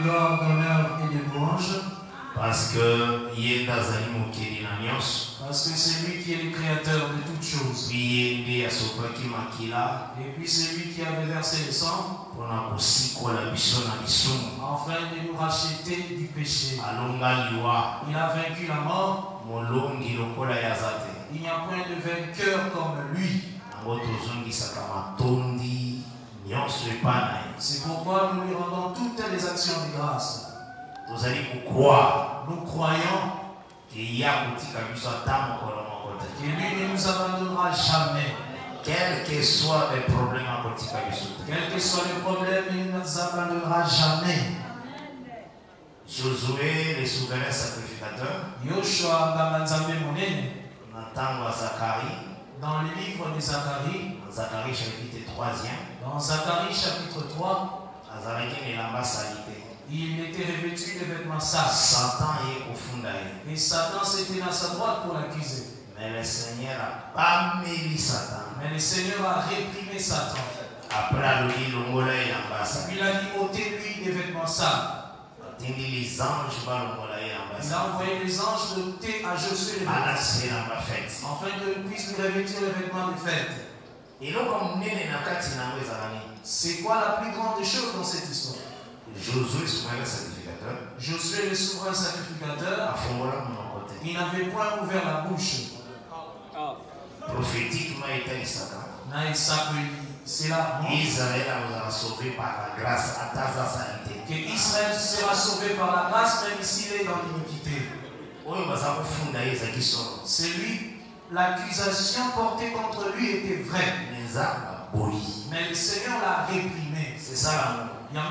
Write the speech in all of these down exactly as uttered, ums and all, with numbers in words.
gloire, d'honneur et de louange. Parce que Parce que c'est lui qui est le créateur de toutes choses. Et puis c'est lui qui avait versé le sang afin de nous racheter du péché. Il a vaincu la mort. Il n'y a point de vainqueur comme lui. C'est pourquoi nous lui rendons toutes les actions de grâce. Nous croyons que lui ne nous abandonnera jamais. Quels que soient les problèmes, Quel que soit le problème, il ne nous abandonnera jamais. Josué, le souverain sacrificateur, Yoshua Bamanzambe Monene, on attend à Zacharie, dans le livre de Zacharie, Zacharie chapitre troisième, dans Zacharie chapitre trois, il était revêtu de vêtements sales. Satan est au fond et Satan s'était à sa droite pour l'accuser. Mais le Seigneur a pas mis Satan. Mais le Seigneur a réprimé Satan. Après lui, il a dit ôtez-lui des vêtements sales. Les anges il a envoyé les anges d'ôter à Josué les vêtements afin que puisse lui revêtir les vêtements de fête. C'est quoi la plus grande chose dans cette histoire? Josué, souverain sacrificateur. Josué, le souverain sacrificateur, il n'avait point ouvert la bouche. Prophétiquement, il était Satan. C'est là. Israël sera sauvé par la grâce à ta santé. Que Israël sera sauvé par la grâce, même s'il est dans l'iniquité. C'est lui, l'accusation portée contre lui était vraie. Mais le Seigneur l'a réprimé. C'est ça l'amour.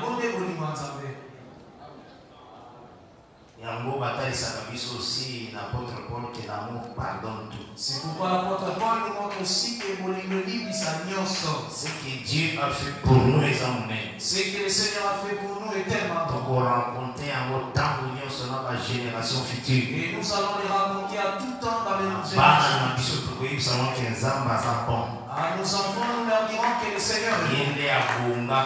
C'est pourquoi l'apôtre Paul nous montre aussi que ce que Dieu a fait pour nous les hommes. Ce que le Seigneur a fait pour nous est tellement bon. Génération future. Et nous allons les raconter à tout temps dans les générations. À nos enfants, nous leur dirons que le Seigneur est bon.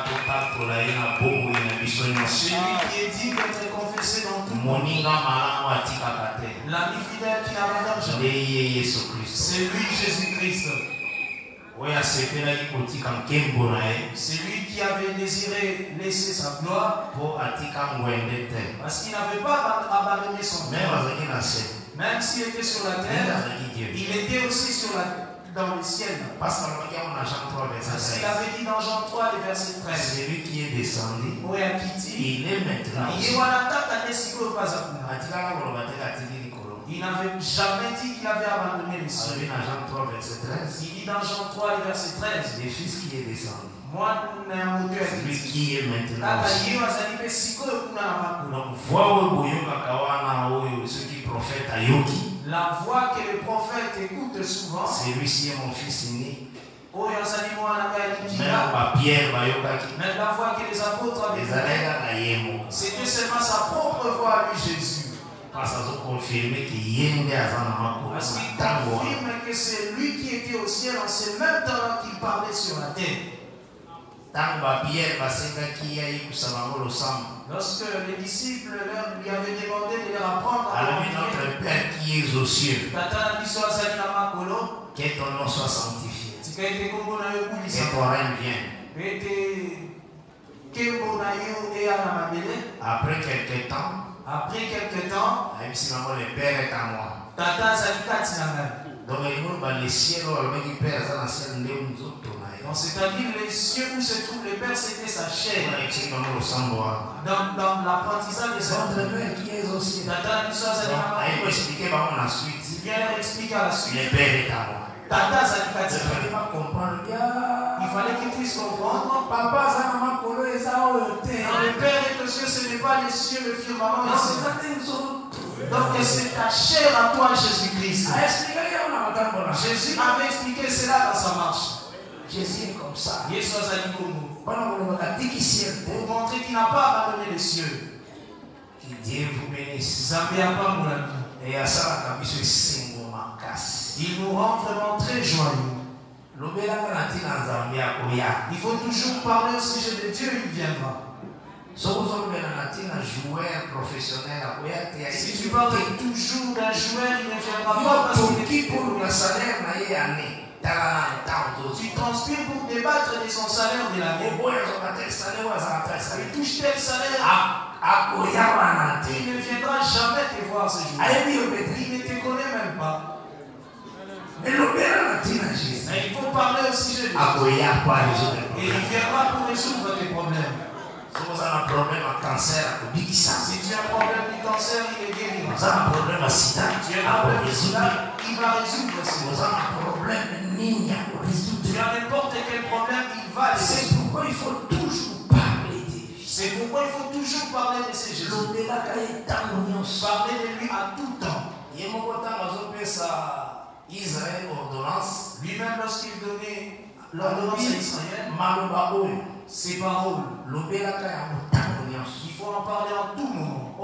Celui qui est dit d'être confessé dans tout le monde. L'ami fidèle qui n'abandonne jamais. C'est lui Jésus-Christ. C'est lui qui avait désiré laisser sa gloire parce qu'il n'avait pas abandonné son cœur. Même s'il était sur la terre, il était aussi sur la dans le ciel. Parce qu'il avait dit dans Jean trois, le verset treize. C'est lui qui est descendu. Il est maintenant. Il n'avait jamais dit qu'il avait abandonné les cieux. Il dit dans Jean trois, le verset treize. Le Fils qui est descendu. Moi, c'est lui qui est maintenant. Ce qui prophète à Yoki. La voix que le prophète écoute souvent. Celui-ci est mon fils né. Même la voix que les apôtres avaient écoutée. C'était seulement sa propre voix à lui, Jésus. Parce qu'il confirme que c'est lui qui était au ciel en ce même temps qu'il parlait sur la terre. Lorsque les disciples lui avaient demandé de leur apprendre à notre Père qui es aux cieux, que ton nom soit sanctifié, que ton règne vienne. Après quelques temps, après quelques temps, le Père est à moi. Donc les cieux, c'est-à-dire les cieux où se trouve le Père, c'était sa chair. Dans, dans l'apprentissage de sa Père qui est aussi. Il expliquer la suite. Il vient leur expliquer à la suite. Le Père est à moi. Il fallait qu'il puisse comprendre. Le Père est aux cieux, ce n'est pas les cieux, le firmament. Donc c'est ta chair à toi, Jésus-Christ. Jésus avait expliqué cela dans sa marche. Jésus est comme ça. Pour montrer qu'il n'a pas abandonné les cieux. Que Dieu vous bénisse. Et à ça, il nous rend vraiment très joyeux. Il faut toujours parler au sujet de Dieu, il viendra. parles toujours d'un joueur, il ne viendra pas parce qu'il est pour le salaire. Tu transpires pour débattre de son salaire de l'année. Il touche tel salaire. Il ne viendra jamais te voir ce jour. Il ne te connaît même pas. Mais il faut parler au sujet de Jésus. Et il viendra pour résoudre tes problèmes. Si tu as un problème de cancer, il est guéri. Si tu as un problème de sida, il va résoudre. Si tu as un problème de niña, tu as n'importe quel problème, il va résoudre. C'est pourquoi il faut toujours parler de lui. C'est pourquoi il faut toujours parler de ces Jésus. Parler de lui à tout temps. Israël ordonnance. Lui-même lorsqu'il donnait l'ordonnance à Israël, ces paroles, il faut en parler en tout moment.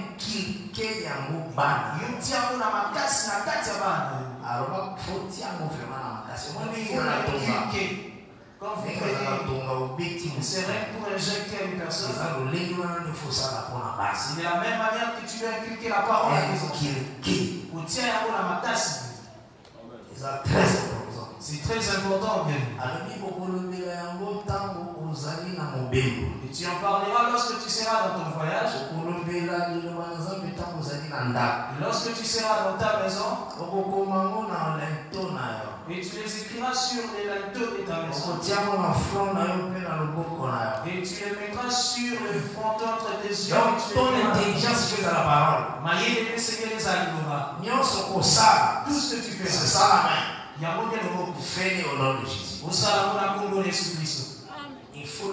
Quand vous prenez, c'est rien pour injecter à une personne. C'est de la même manière que tu dois inculquer la parole à tes enfants. C'est très important. C'est très important, bien. Et tu en parleras lorsque tu seras dans ton voyage. Et lorsque tu seras dans ta maison. Et tu les écriras sur les linteaux de ta maison. Et tu les mettras sur le fronton entre tes yeux. Ton intelligence fait à la parole. Tout ce que tu fais, c'est ça la main. Fais-le au nom de Jésus. Il faut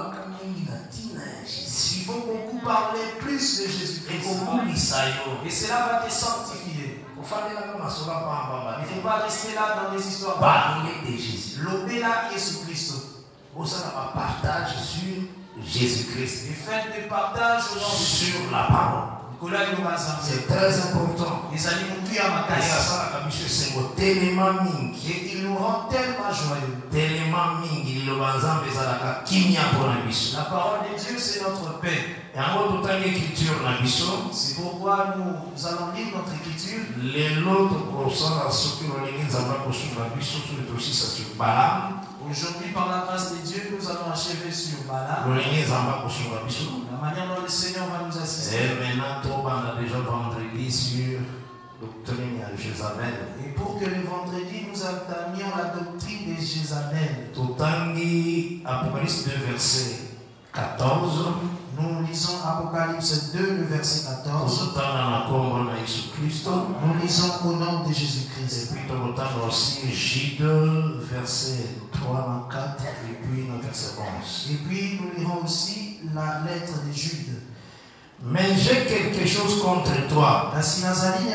Il faut beaucoup parler plus de Jésus-Christ. Et cela va te sanctifier. Il ne faut pas rester là dans des histoires. Parler de Jésus. L'obéla Jésus-Christ. Vous savez, partage sur Jésus-Christ. Et faites des partages sur la parole. C'est très important. Et il nous rend tellement joyeux. La parole de Dieu, c'est notre paix. C'est pourquoi nous allons lire notre écriture. Aujourd'hui, par la grâce de Dieu, nous allons achever sur Balaam. La manière dont le Seigneur va nous assister. Et maintenant, on a déjà vendredi sur doctrine de Jézabel. Et pour que le vendredi, nous entamions la doctrine de Jézabel. Totangi, Apocalypse deux, verset quatorze. Nous lisons Apocalypse deux, le verset quatorze. Nous lisons au nom de Jésus-Christ. Et puis nous entendons aussi J deux, verset trois, quatre, et puis le verset onze. Et puis nous lirons aussi la lettre de Jude. Mais j'ai quelque chose contre toi. C'est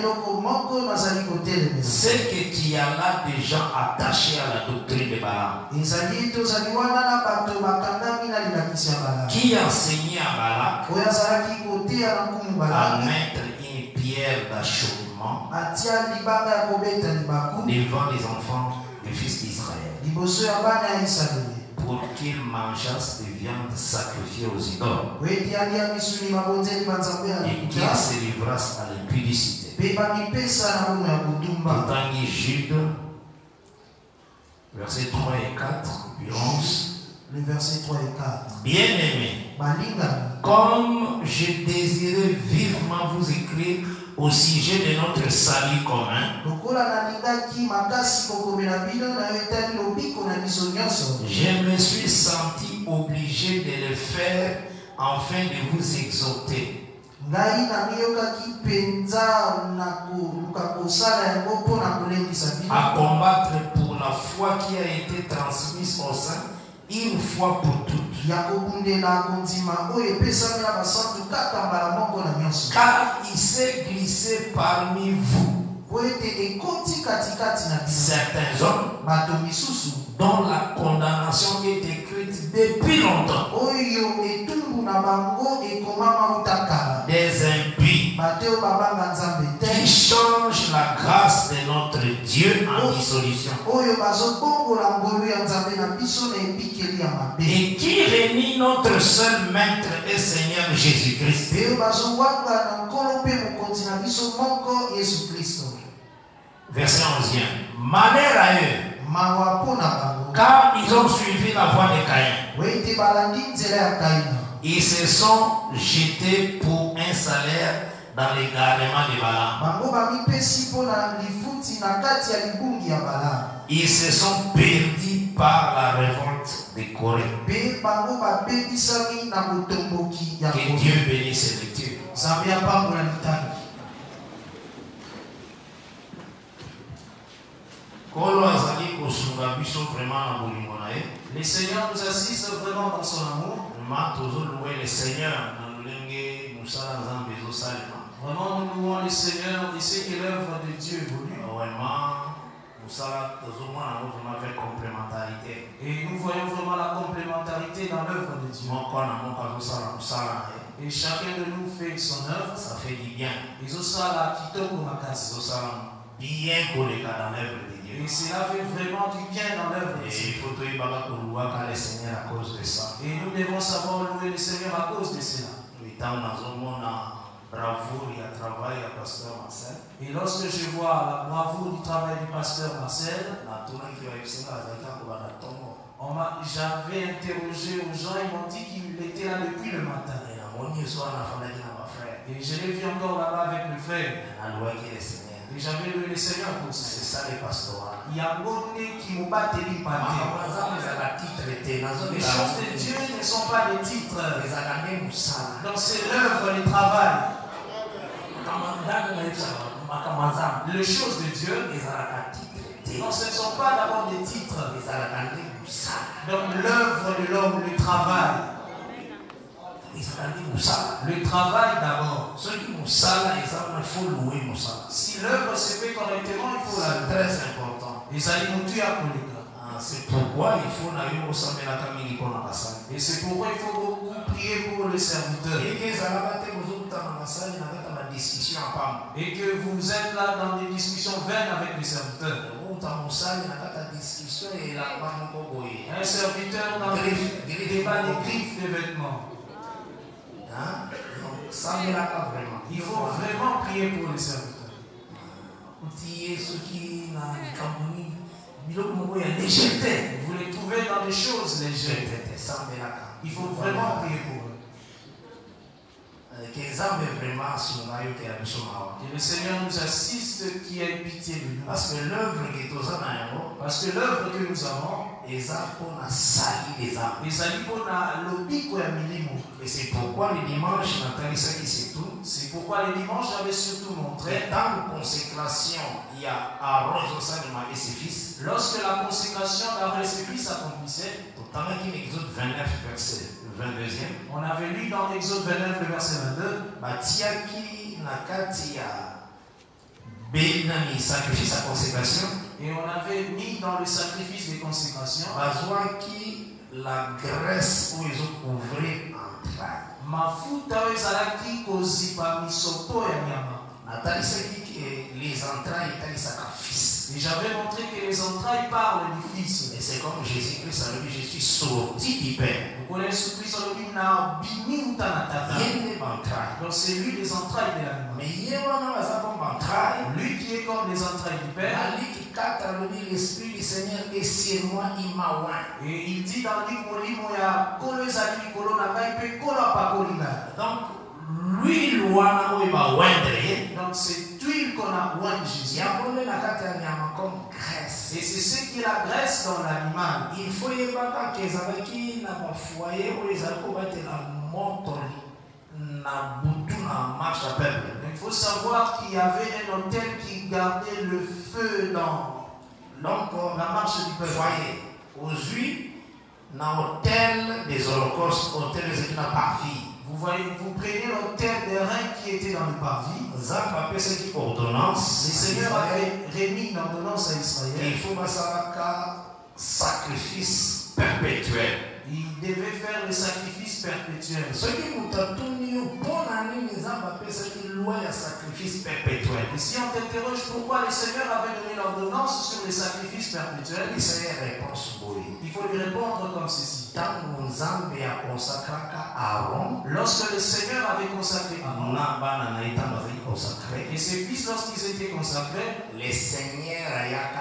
que tu as là des gens attachés à la doctrine de Balaam. Qui enseignait à Balak à mettre une pierre d'achoppement devant les enfants des fils d'Israël, pour qu'ils mangeassent des viandes sacrifiées aux idoles et qu'ils se livrassent à l'impudicité. Totangi Jude, versets trois et quatre, puis onze. Le verset trois et quatre. Bien-aimés, comme je désirais vivement vous écrire au sujet de notre salut commun, je me suis senti obligé de le faire afin de vous exhorter à combattre pour la foi qui a été transmise au sein une fois pour toutes. Car il s'est glissé parmi vous certains hommes dont la condamnation est écrite depuis longtemps, des impies qui changent la grâce de notre Dieu en dissolution. Et qui réunit notre seul maître et Seigneur Jésus-Christ. Verset onzième. Malheur à eux, car ils ont suivi la voie de Caïn. Ils se sont jetés pour un salaire dans l'égarement de Balaam. Ils se sont perdus par la révolte de Corée. Que Dieu bénisse ces lectures. Le Seigneur nous assiste vraiment dans son amour. Le Seigneur. Vraiment, nous louons le Seigneur et ce que l'œuvre de Dieu évolue. Et nous voyons vraiment la complémentarité dans l'œuvre de Dieu. Et chacun de nous fait son œuvre. Ça fait du bien. Et cela bien collé dans l'œuvre de Dieu. Et cela fait vraiment du bien dans l'œuvre de Dieu. Et il faut que le Seigneur à cause de ça. Et nous devons savoir louer le Seigneur à cause de cela. Et lorsque je vois la bravoure du travail du pasteur Marcel, j'avais interrogé aux gens, ils m'ont dit qu'il était là depuis le matin. Et je l'ai vu encore là-bas avec le frère. Et j'avais loué le Seigneur pour ça. C'est ça les pasteurs. Il y a un bon qui m'a battu les Les choses de Dieu ne sont pas des titres. Donc c'est l'œuvre, le travail. Les choses de Dieu, non, ce ne sont pas d'abord des titres. Donc l'œuvre de l'homme, le travail. Le travail d'abord. Si l'œuvre se fait correctement, il faut la c'est très important. Et ça y à c'est pourquoi il faut Et c'est pourquoi il faut beaucoup prier pour le serviteur. Et que vous êtes là dans des discussions vaines avec les serviteurs. Un serviteur dans des débats des griffes de vêtements. Il faut vraiment prier pour les serviteurs. Vous les trouvez dans des choses légères. Il faut vraiment prier pour eux. Que le Seigneur nous assiste, qui ait pitié de nous. Parce que l'œuvre Parce que l'œuvre que nous avons, et c'est pourquoi le dimanche, c'est pourquoi le dimanche j'avais surtout montré dans la consécration, il y a arrose au sein de Marie et ses fils. Lorsque la consécration d'Aaron et ses fils s'accomplissait, Exode vingt-neuf, verset vingt-deux. On avait lu dans Exode vingt-neuf, le verset vingt-deux. Batiaki Nakatia Benami, sacrifice à consécration. Et on avait mis dans le sacrifice de consécration Bazouaki la graisse où ils ont couvré entrailles. Mafuta ezalaki kozipa misoto ya nyama. Natalisaki que les entrailles étaient les sacrifices. Et j'avais montré que les entrailles parlent du Fils. Et c'est comme Jésus-Christ a dit, je suis sorti du Père. Donc c'est lui les entrailles de l'animal. Mais il lui qui est comme les entrailles du Père. L'Esprit du Seigneur est sur moi, il m'a oint. Et il dit dans le donc l'huile donc c'est l'huile qu'on a oint Jésus. Comme graisse. Et c'est ce qui est la graisse dans l'animal. Il faut y avoir que qui n'a pas foyer où les alcooliques étaient la moto na boutou na marche à peuple. Il faut savoir qu'il y avait un hôtel qui gardait le feu dans donc la marche du peuple. Foyer. Aux huit, dans l'hôtel des holocaustes, hôtel des équipes parvis. Vous voyez, vous prenez l'hôtel des reins qui était dans le parvis. Le Seigneur avait remis une ordonnance à Israël. Il faut un sacrifice perpétuel. Il devait faire le sacrifice perpétuel. Ce qui nous a tenu bon année, nous avons appelé ce qui loi à sacrifice perpétuel. Et si on t'interroge pourquoi le Seigneur avait donné l'ordonnance sur les sacrifices perpétuels, il y a réponse pour lui. Il faut lui répondre comme ceci. Lorsque le Seigneur avait consacré Aaron et ses fils lorsqu'ils étaient consacrés, le Seigneur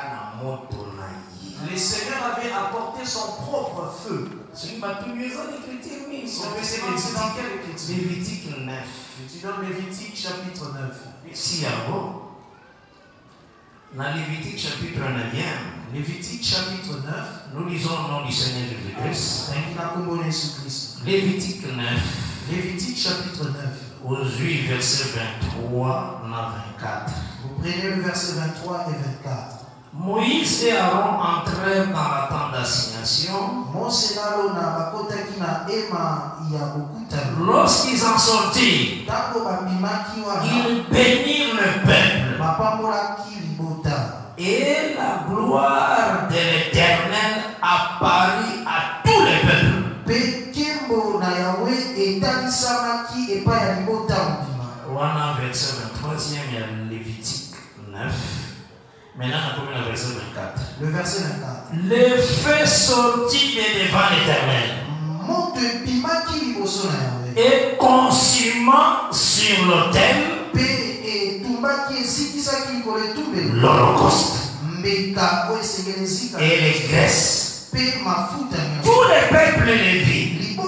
le Seigneur avait apporté son propre feu. On peut s'écrire dans quelle écriture? Lévitique neuf. Tu donnes Lévitique chapitre neuf. Si avant, dans Lévitique chapitre neuf, Lévitique chapitre neuf, nous lisons le nom du Seigneur Jésus-Christ. Lévitique neuf. Lévitique chapitre neuf. Aux huit versets vingt-trois à vingt-quatre. Vous prenez le verset vingt-trois et vingt-quatre. Moïse et Aaron entrèrent dans la tente d'assignation. Lorsqu'ils en sortirent, ils bénirent le peuple. Et la gloire de l'Éternel apparut à tous les peuples. Voilà verset vingt-troisième, il y a Lévitique neuf. Maintenant, on a le verset vingt-quatre. Le verset vingt-quatre. Le feu sortit de devant l'Éternel et consumant sur l'autel l'holocauste et les graisses. Tous les peuples les virent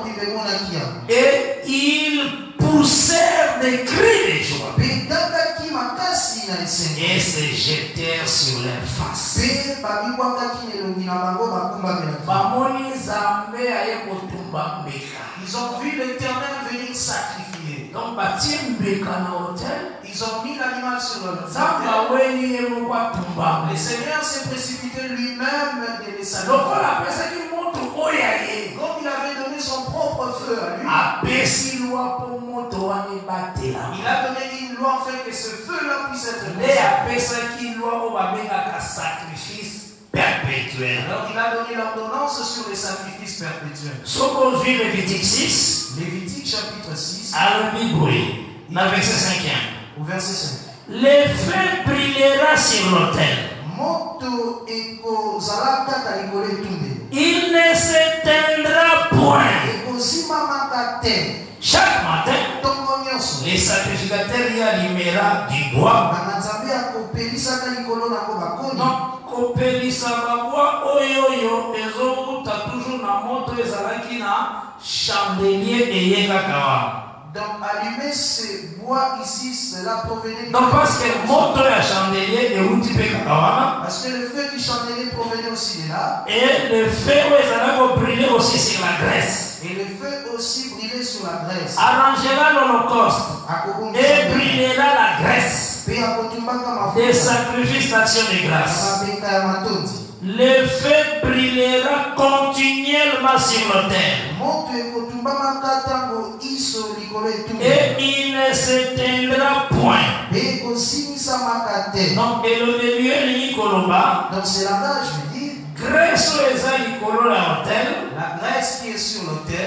et ils poussèrent des cris de joie et se jetèrent sur leurs faces. Ils ont vu l'Éternel venir sacrifier. Donc, ils ont mis l'animal sur l'autel. Le Seigneur s'est précipité lui-même de les sacrifier. Comme il avait donné son propre feu à lui, il a donné une loi afin que ce feu-là puisse être perpétuel. Alors il a donné l'ordonnance sur les sacrifices perpétuels. Aujourd'hui, Lévitique six. Lévitique chapitre six. À l'Hébreu, dans le verset cinquième. Au verset cinq. Le feu brillera sur l'autel. Il ne s'éteindra point. Chaque matin, les sacrificateurs y allumera du bois. Non, kopelisa babwa oyoyo ezouta toujours na moto ezalaki na chandelier eyekaka. Donc allumer ce bois ici, cela provenait. Donc parce que moto ya chandelier euti pe kakawana. Parce que le feu du chandelier provenait aussi de là. Et le feu ezalaki briller aussi sur la graisse. Et le feu aussi brillait sur la graisse. Arrangera l'holocauste et brillera la graisse des sacrifices d'action de grâce. Le feu brillera continuellement sur l'autel et il ne s'éteindra point. Donc, et le milieu Koloba, donc c'est là-bas, je veux dire, graisse la graisse qui est sur l'autel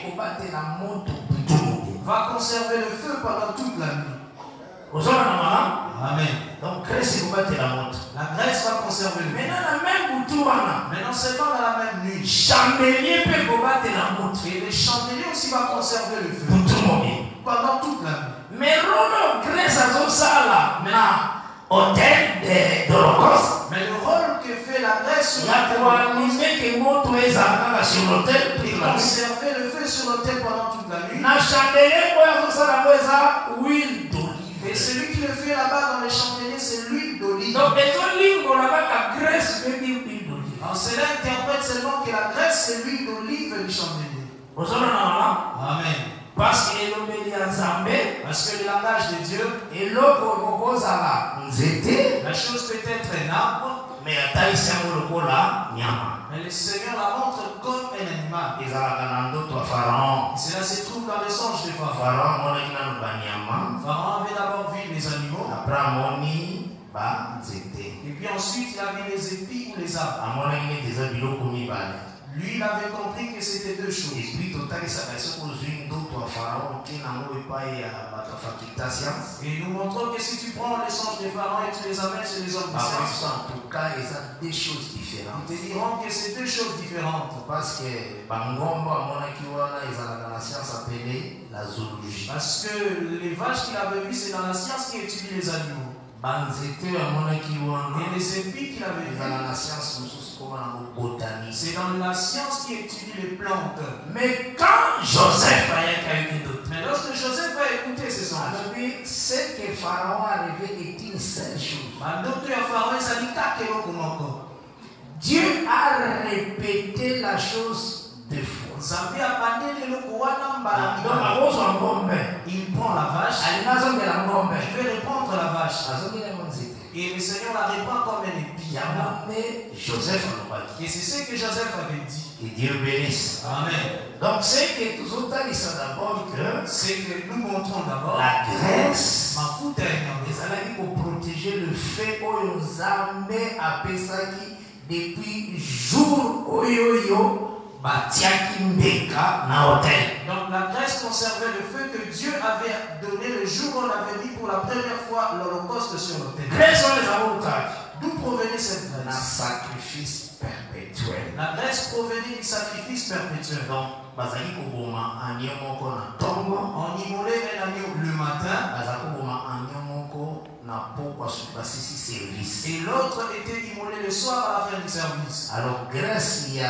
va conserver le feu pendant toute la nuit. Amen. Donc, graisse la montre. La graisse va conserver le feu. Maintenant, Maintenant seulement dans la même nuit. Chandelier peut combattre la montre. Et le chandelier aussi va conserver le feu. Pendant toute la nuit. Mais Rono graisse à ça là. Maintenant, hôtel d'Holocauste. Mais le rôle que fait la graisse sur l'autel, il conserver le feu sur l'autel pendant toute la nuit. Et celui qui le fait là-bas dans les chandeliers, c'est l'huile d'olive. Donc, alors cela interprète seulement que la graisse, c'est l'huile d'olive du chandelier. Amen. Parce qu'il est parce que le langage de Dieu, et l'autre la chose peut être un arbre, mais la taille c'est un là, mais le Seigneur la montre comme un animal. Et Pharaon. Cela se trouve dans le songe de Pharaon. Pharaon avait d'abord vu les animaux. Et puis ensuite il a vu les épis ou les arbres. Lui, il avait compris que c'était deux choses. Et puis, total, ça va se poser une autre pharaon qui n'a pas Et nous montrons que si tu prends les songes des pharaons et tu les amènes chez les hommes de science, en tout cas, il y a des choses différentes. ils te diront que c'est deux choses différentes. Parce que Bangomba, mon akiwana, ils ont dans la science appelée la zoologie. Parce que les vaches qu'il avait vues, c'est dans la science qui étudie les animaux. Et les épis qu'il avait vues, c'est dans la science qui étudie les plantes. Mais quand Joseph, mais lorsque Joseph a écouté ces songes, c'est que Pharaon a rêvé est une seule chose. Dieu a répété la chose deux fois. Il prend la vache. Je vais répondre la vache. Et le Seigneur la répand comme un épi. Et c'est ce que Joseph avait dit. Que Dieu bénisse. Amen. Donc c'est que tout ça d'abord que c'est que nous montrons d'abord la Grèce, les allons pour protéger le fait aux armées à Pesaki depuis jour oyoyo. Donc la Grèce conservait le feu que Dieu avait donné le jour où on avait mis pour la première fois l'Holocauste sur l'autel. D'où provenait cette Grèce? Un sacrifice perpétuel. La Grèce provenait du sacrifice perpétuel. Donc, on immolait un agneau le matin. Et l'autre était immolé le soir à la fin du service. Alors, Grèce, il y a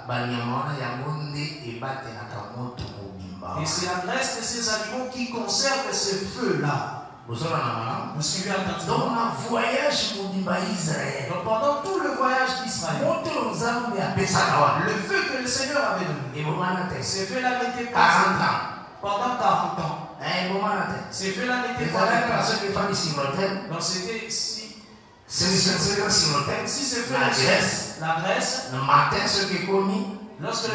et c'est la Grèce de ces animaux qui conserve ce feu-là. Vous suivez attentivement. Donc, un voyage pour Israël. Donc, pendant tout le voyage d'Israël, le feu que le Seigneur avait donné, ce feu-là n'était pas quarante ans. Pendant quarante ans. Ce feu-là n'était pas donc c'était si si ce feu la Grèce, la Grèce, le matin, ce qui est commis, lorsque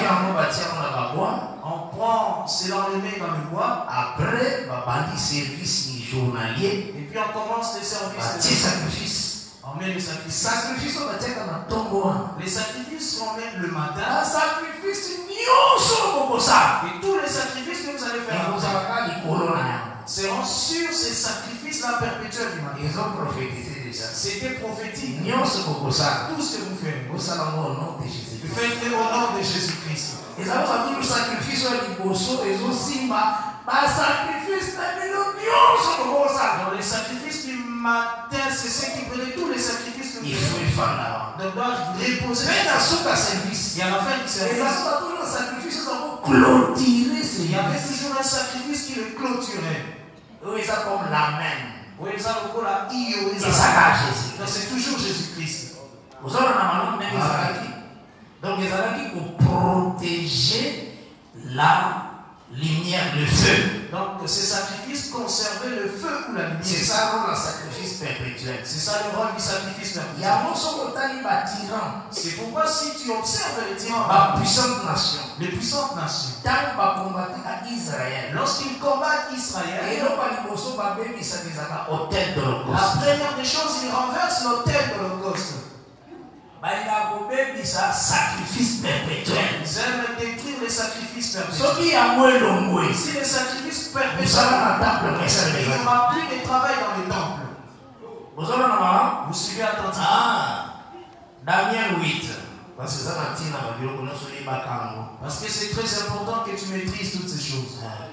on prend c'est l'enlevé dans le bois. Après, on service journalier. Et puis on commence les services de sacrifice. On met les sacrifices. Sacrifice, on va dire dans le tombeau. Les sacrifices qu'on met le matin. Un sacrifice, et tous les sacrifices que vous allez faire seront sur ces sacrifices-là perpétuels du matin. Ils ont prophétisé déjà. C'était prophétique. Tout ce que vous faites, vous faites au nom de Jésus. Faites-le au nom de Jésus-Christ. Et ça va faire le sacrifice au Liboso et au Simba. Pas sacrifice, mais dans les sacrifices du matin, c'est ce qui prenait tous les sacrifices que vous il faut y faire là. Donc, doit reposer. Mais dans ce cas, service. Il y a la fin du service. Et là, toujours le sacrifice, nous avons clôturé. Il y avait toujours un sacrifice qui le clôturait. Oui, ça comme l'amen. Oui, ça le colle à Io. Et ça va Jésus. Donc, c'est toujours Jésus-Christ. Vous avez un amendement même Israël. Donc, les Israélites pour protéger la lumière, le feu. Donc, ces sacrifices conservaient le feu ou la lumière. C'est ça le sacrifice perpétuel. C'est ça le rôle du sacrifice perpétuel. Il y a un tyran. C'est pourquoi si tu observes les tyrans, la puissante nation, les puissantes nations, tant va combattre à Israël. Lorsqu'ils combattent Israël, et non pas les bossos va bénir ça des hôtel de l'Holocauste. La première des choses, ils renversent l'autel de l'Holocauste. Sacrifice perpétuel. Ils aiment détruire les sacrifices perpétuels. Si les sacrifices perpétuels, il n'y aura plus de travail dans le temple. Vous suivez attentivement. Ah, Daniel huit. Parce que c'est très important que tu maîtrises toutes ces choses.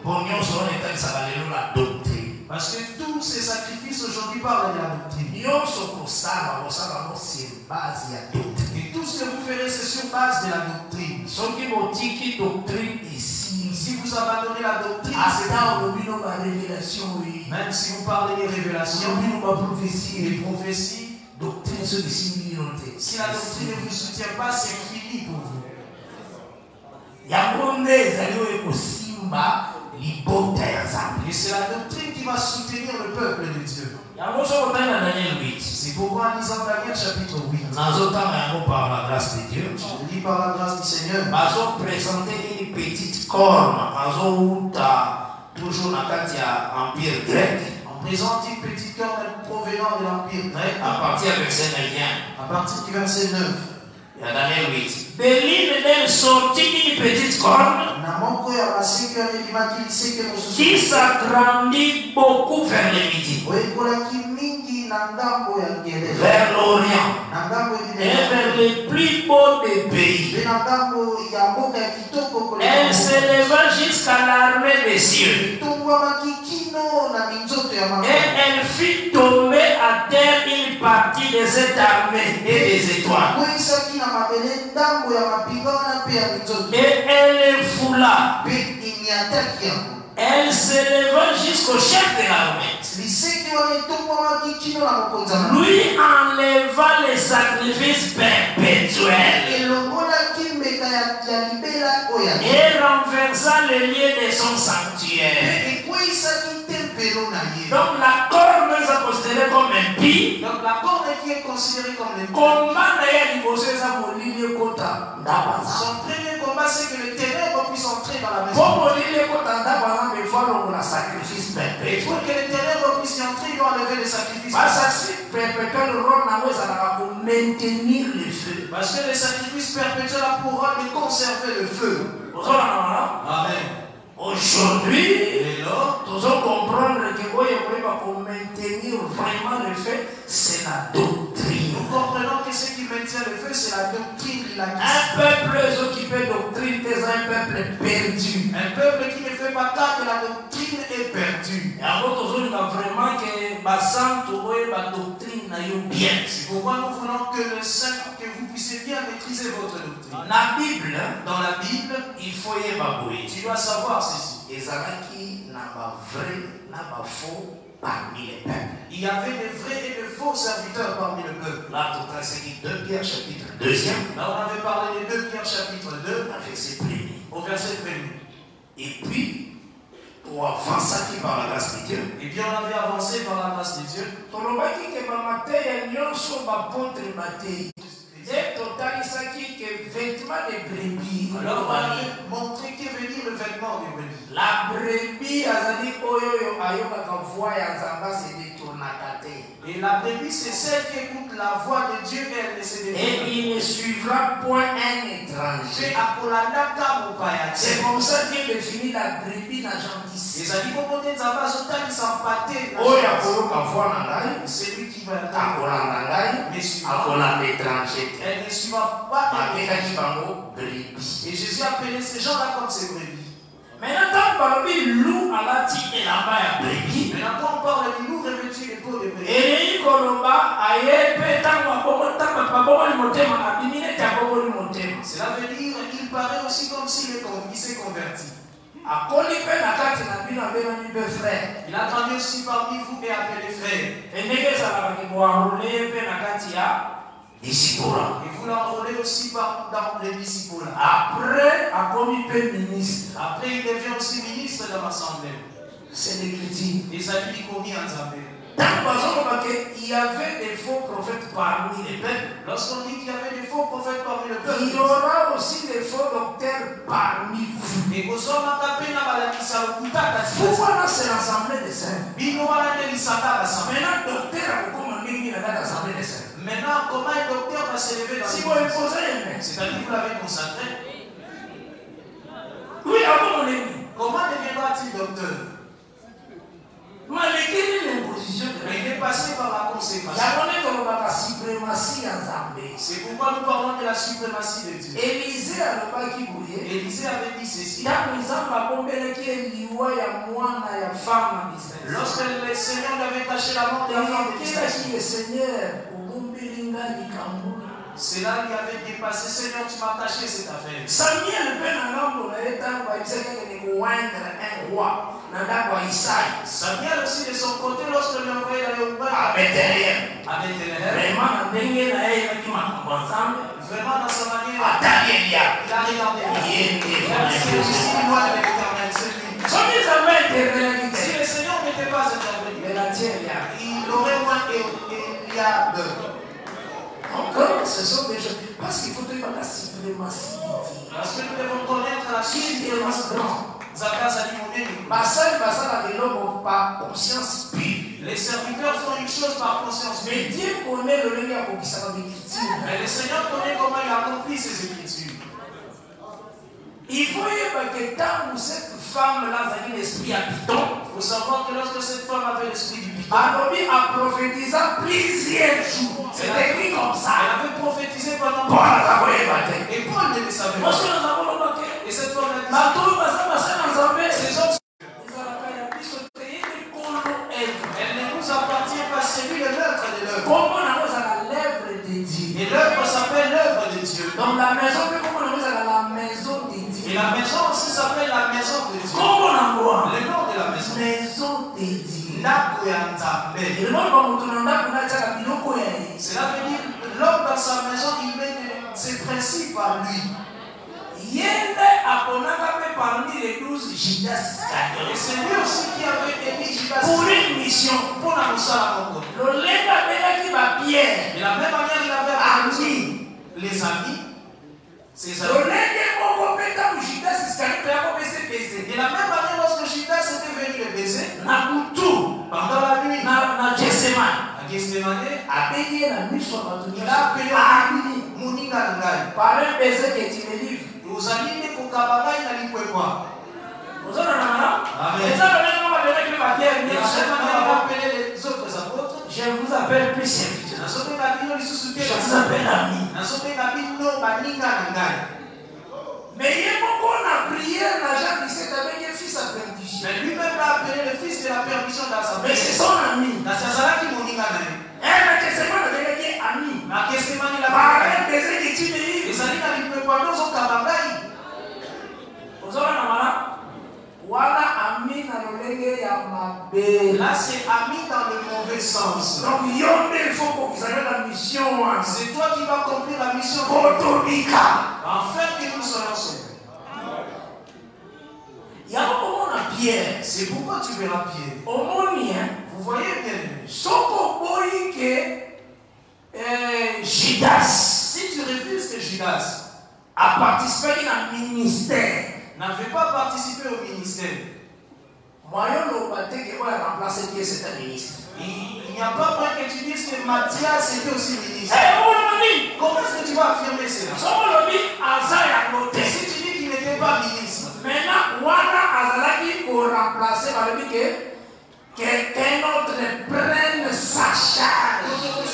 Parce que tous ces sacrifices aujourd'hui parlent de la doctrine. Et tout ce que vous ferez, c'est sur base de la doctrine. Si vous abandonnez la doctrine, même si vous parlez des révélations, des prophéties, si la doctrine ne vous soutient pas, c'est fini pour vous. Et c'est la doctrine qui va soutenir le peuple de Dieu. C'est pourquoi en lisant Daniel chapitre huit, par la grâce de Dieu, je lis par la grâce du Seigneur, ils ont présenté une petite corne, toujours dans l'Empire grec. On présente une petite corne provenant de l'Empire grec, à partir du verset neuf. À partir du verset neuf. Daniel huit. De l'île d'elle sortit une petite corne qui s'agrandit beaucoup vers le midi, vers l'Orient et vers les plus beaux des pays. Elle s'éleva jusqu'à l'armée des cieux. Et elle fit tomber à terre une partie de cette armée et des étoiles. Et elle les foula. Elle s'éleva jusqu'au chef de l'armée. Lui enleva les sacrifices perpétuels et renversa les lieux de son sanctuaire. Donc la corne est considérée comme un pi. Donc la corne qui est considérée comme un pi. Son premier combat, c'est que le ténèbre puisse entrer dans la maison. Et pour que le ténèbre puisse y entrer, il doit enlever les sacrifices. Parce que les sacrifices perpétuels a pour rôle de conserver le feu. Amen. Aujourd'hui, nous allons comprendre que pour maintenir vraiment le feu, c'est la doctrine. Nous comprenons que ce qui maintient le feu, c'est la doctrine. Un peuple occupé de doctrine, c'est un peuple perdu. Un peuple qui ne fait pas cas que la doctrine est perdue. Et alors, nous voulons vraiment que la doctrine n'aille bien. C'est pourquoi nous voulons que le Saint, que vous puissiez bien maîtriser votre doctrine. Dans la Bible, dans la Bible, il faut y évaluer. Tu dois savoir ceci. Ezalaki n'a pas vrai, n'a pas faux parmi les peuples. Il y avait de vrais et de faux serviteurs parmi le peuple. Là, tout à ce qui est deux Pierre chapitre deuxième. Là, on avait parlé de deux Pierre chapitre deux, verset premier. Au verset premier. Et puis, pour avancer qui par la grâce de Dieu. Et bien, on avait avancé par la grâce de Dieu. Alors, on avait montré que veut dire le vêtement de brebis. La brebis, et la brebis, c'est celle qui écoute la voix de Dieu et elle ne se détourne. Et il ne suivra point un étranger. C'est comme ça qu'il définit la brebis dans Jean dix. C'est lui qui va l'étranger. Elle ne suivra pas l'étranger. Et Jésus appelait ces gens-là comme ses brebis. Maintenant, quand on parle du loup revêtu de peau de brebis. Cela veut dire qu'il paraît aussi comme s'il s'est converti. Il a grandi aussi parmi vous et appelé frère. Et vous l'enrôlez aussi dans les disciples. Après, Après, il devient aussi ministre de l'Assemblée. C'est l'écriture. Et ça lui dit combien ensemble. Il y avait des faux prophètes parmi les peuples. Lorsqu'on dit qu'il y avait des faux prophètes parmi le peuple, il y aura aussi des faux docteurs parmi vous. Et vous en avez pourquoi c'est l'assemblée des saints? Maintenant, docteur des saints. Maintenant, comment un docteur va s'élever dans si vous c'est-à-dire que vous l'avez consacré. Oui, avant mon ami. Comment deviendra-t-il docteur? Mais il est passé par la consécration. C'est pourquoi nous parlons de la suprématie de Dieu. Élisée avait dit ceci. Lorsque le Seigneur lui avait caché la mort de la femme d'Israël, cela lui avait dépassé. Seigneur, tu m'as caché cette affaire. Samuel Samuel aussi de son côté, lorsque lui envoyé aller au bain à Bethléem, vraiment dans sa manière, il a regardé. C'est aussi loin de l'Éternel, c'est lui. Si le Seigneur n'était pas intervenu, il aurait moins Eliab. Encore, ce sont des choses. Parce qu'il faut tenir la suprématie. Parce que nous devons connaître la suprématie. Zaka, ça dit mon bien. Ma seule, ma seule, a des pas conscience pure. Les serviteurs font une chose par conscience. Mais Dieu connaît le lien pour qui ça va d'écriture. Mais le Seigneur connaît comment il a accompli ses écritures. Il faut que tant où cette femme-là avait l'esprit habitant, il faut savoir que lorsque cette femme avait l'esprit du piton, Anobi a prophétisé plusieurs jours. C'est écrit comme ça. Elle avait prophétisé pendant Paul a Et Paul ne le savait pas. Et cette femme a dit, ces hommes, elle ne nous appartient pas, c'est lui l'œuvre de l'œuvre. Et l'œuvre s'appelle l'œuvre de Dieu. Donc la maison, la maison de Dieu. Et la maison aussi s'appelle la maison de Dieu. Le nom de la maison. Maison de Dieu. Cela veut dire l'homme dans sa maison, il met ses principes à lui. Parmi les douze Judas Iscariot. Et c'est lui aussi qui avait émis Judas pour une mission. Pour la mission. Le lait qui va Pierre. De la même manière, il avait amis. Les amis. Ses amis. Le lait qui Judas Iscariot a baisé. De la même manière, lorsque Judas était venu le baiser, pendant la nuit, dans Gethsemane, à Gethsemane, il a appelé Moninga Ngai. Par un baiser que tu me livres. Vous allez me kukabaga ina likwekwa. Vous en avez un? Amen. Et ça, on va donner que ma pierre. Les autres apôtres. Je vous appelle plus serviteur. Je vous appelle ami. Mais il y a beaucoup de prière, l'argent qui s'est avec un fils à perdition. Mais lui-même l'a appelé le fils de la perdition dans sa vie. Mais c'est son ami. Dans sa sala qui m'a dit. Un Gethsemane a été ami. Ma Gethsemane il a par un baiser que tu me livres. Et ça dit qu'il ne peut pas nous au kabangai. Vous avez un malin? Voilà ami dans le lenge ya mabe. Là c'est ami dans le mauvais sens. Donc il faut que vous ayez la mission. C'est toi qui vas accomplir la mission. Autobika. Enfin que nous soyons sauvés. Il y a beaucoup de Pierre. C'est pourquoi tu verras Pierre. Au monien, vous voyez bien. Soko boyi que Judas. Si tu refuses que Judas a participé dans le ministère, n'avait pas participé au ministère, moyen le bâté qui va remplacer qui est cet ministre. Il n'y a pas moyen que tu dises que Matthias était aussi ministre. Hey, comment est-ce que tu vas affirmer cela? Si tu dis qu'il n'était pas ministre, maintenant, Wana Azalaki pour remplacer par le que quelqu'un d'autre prenne sa charge.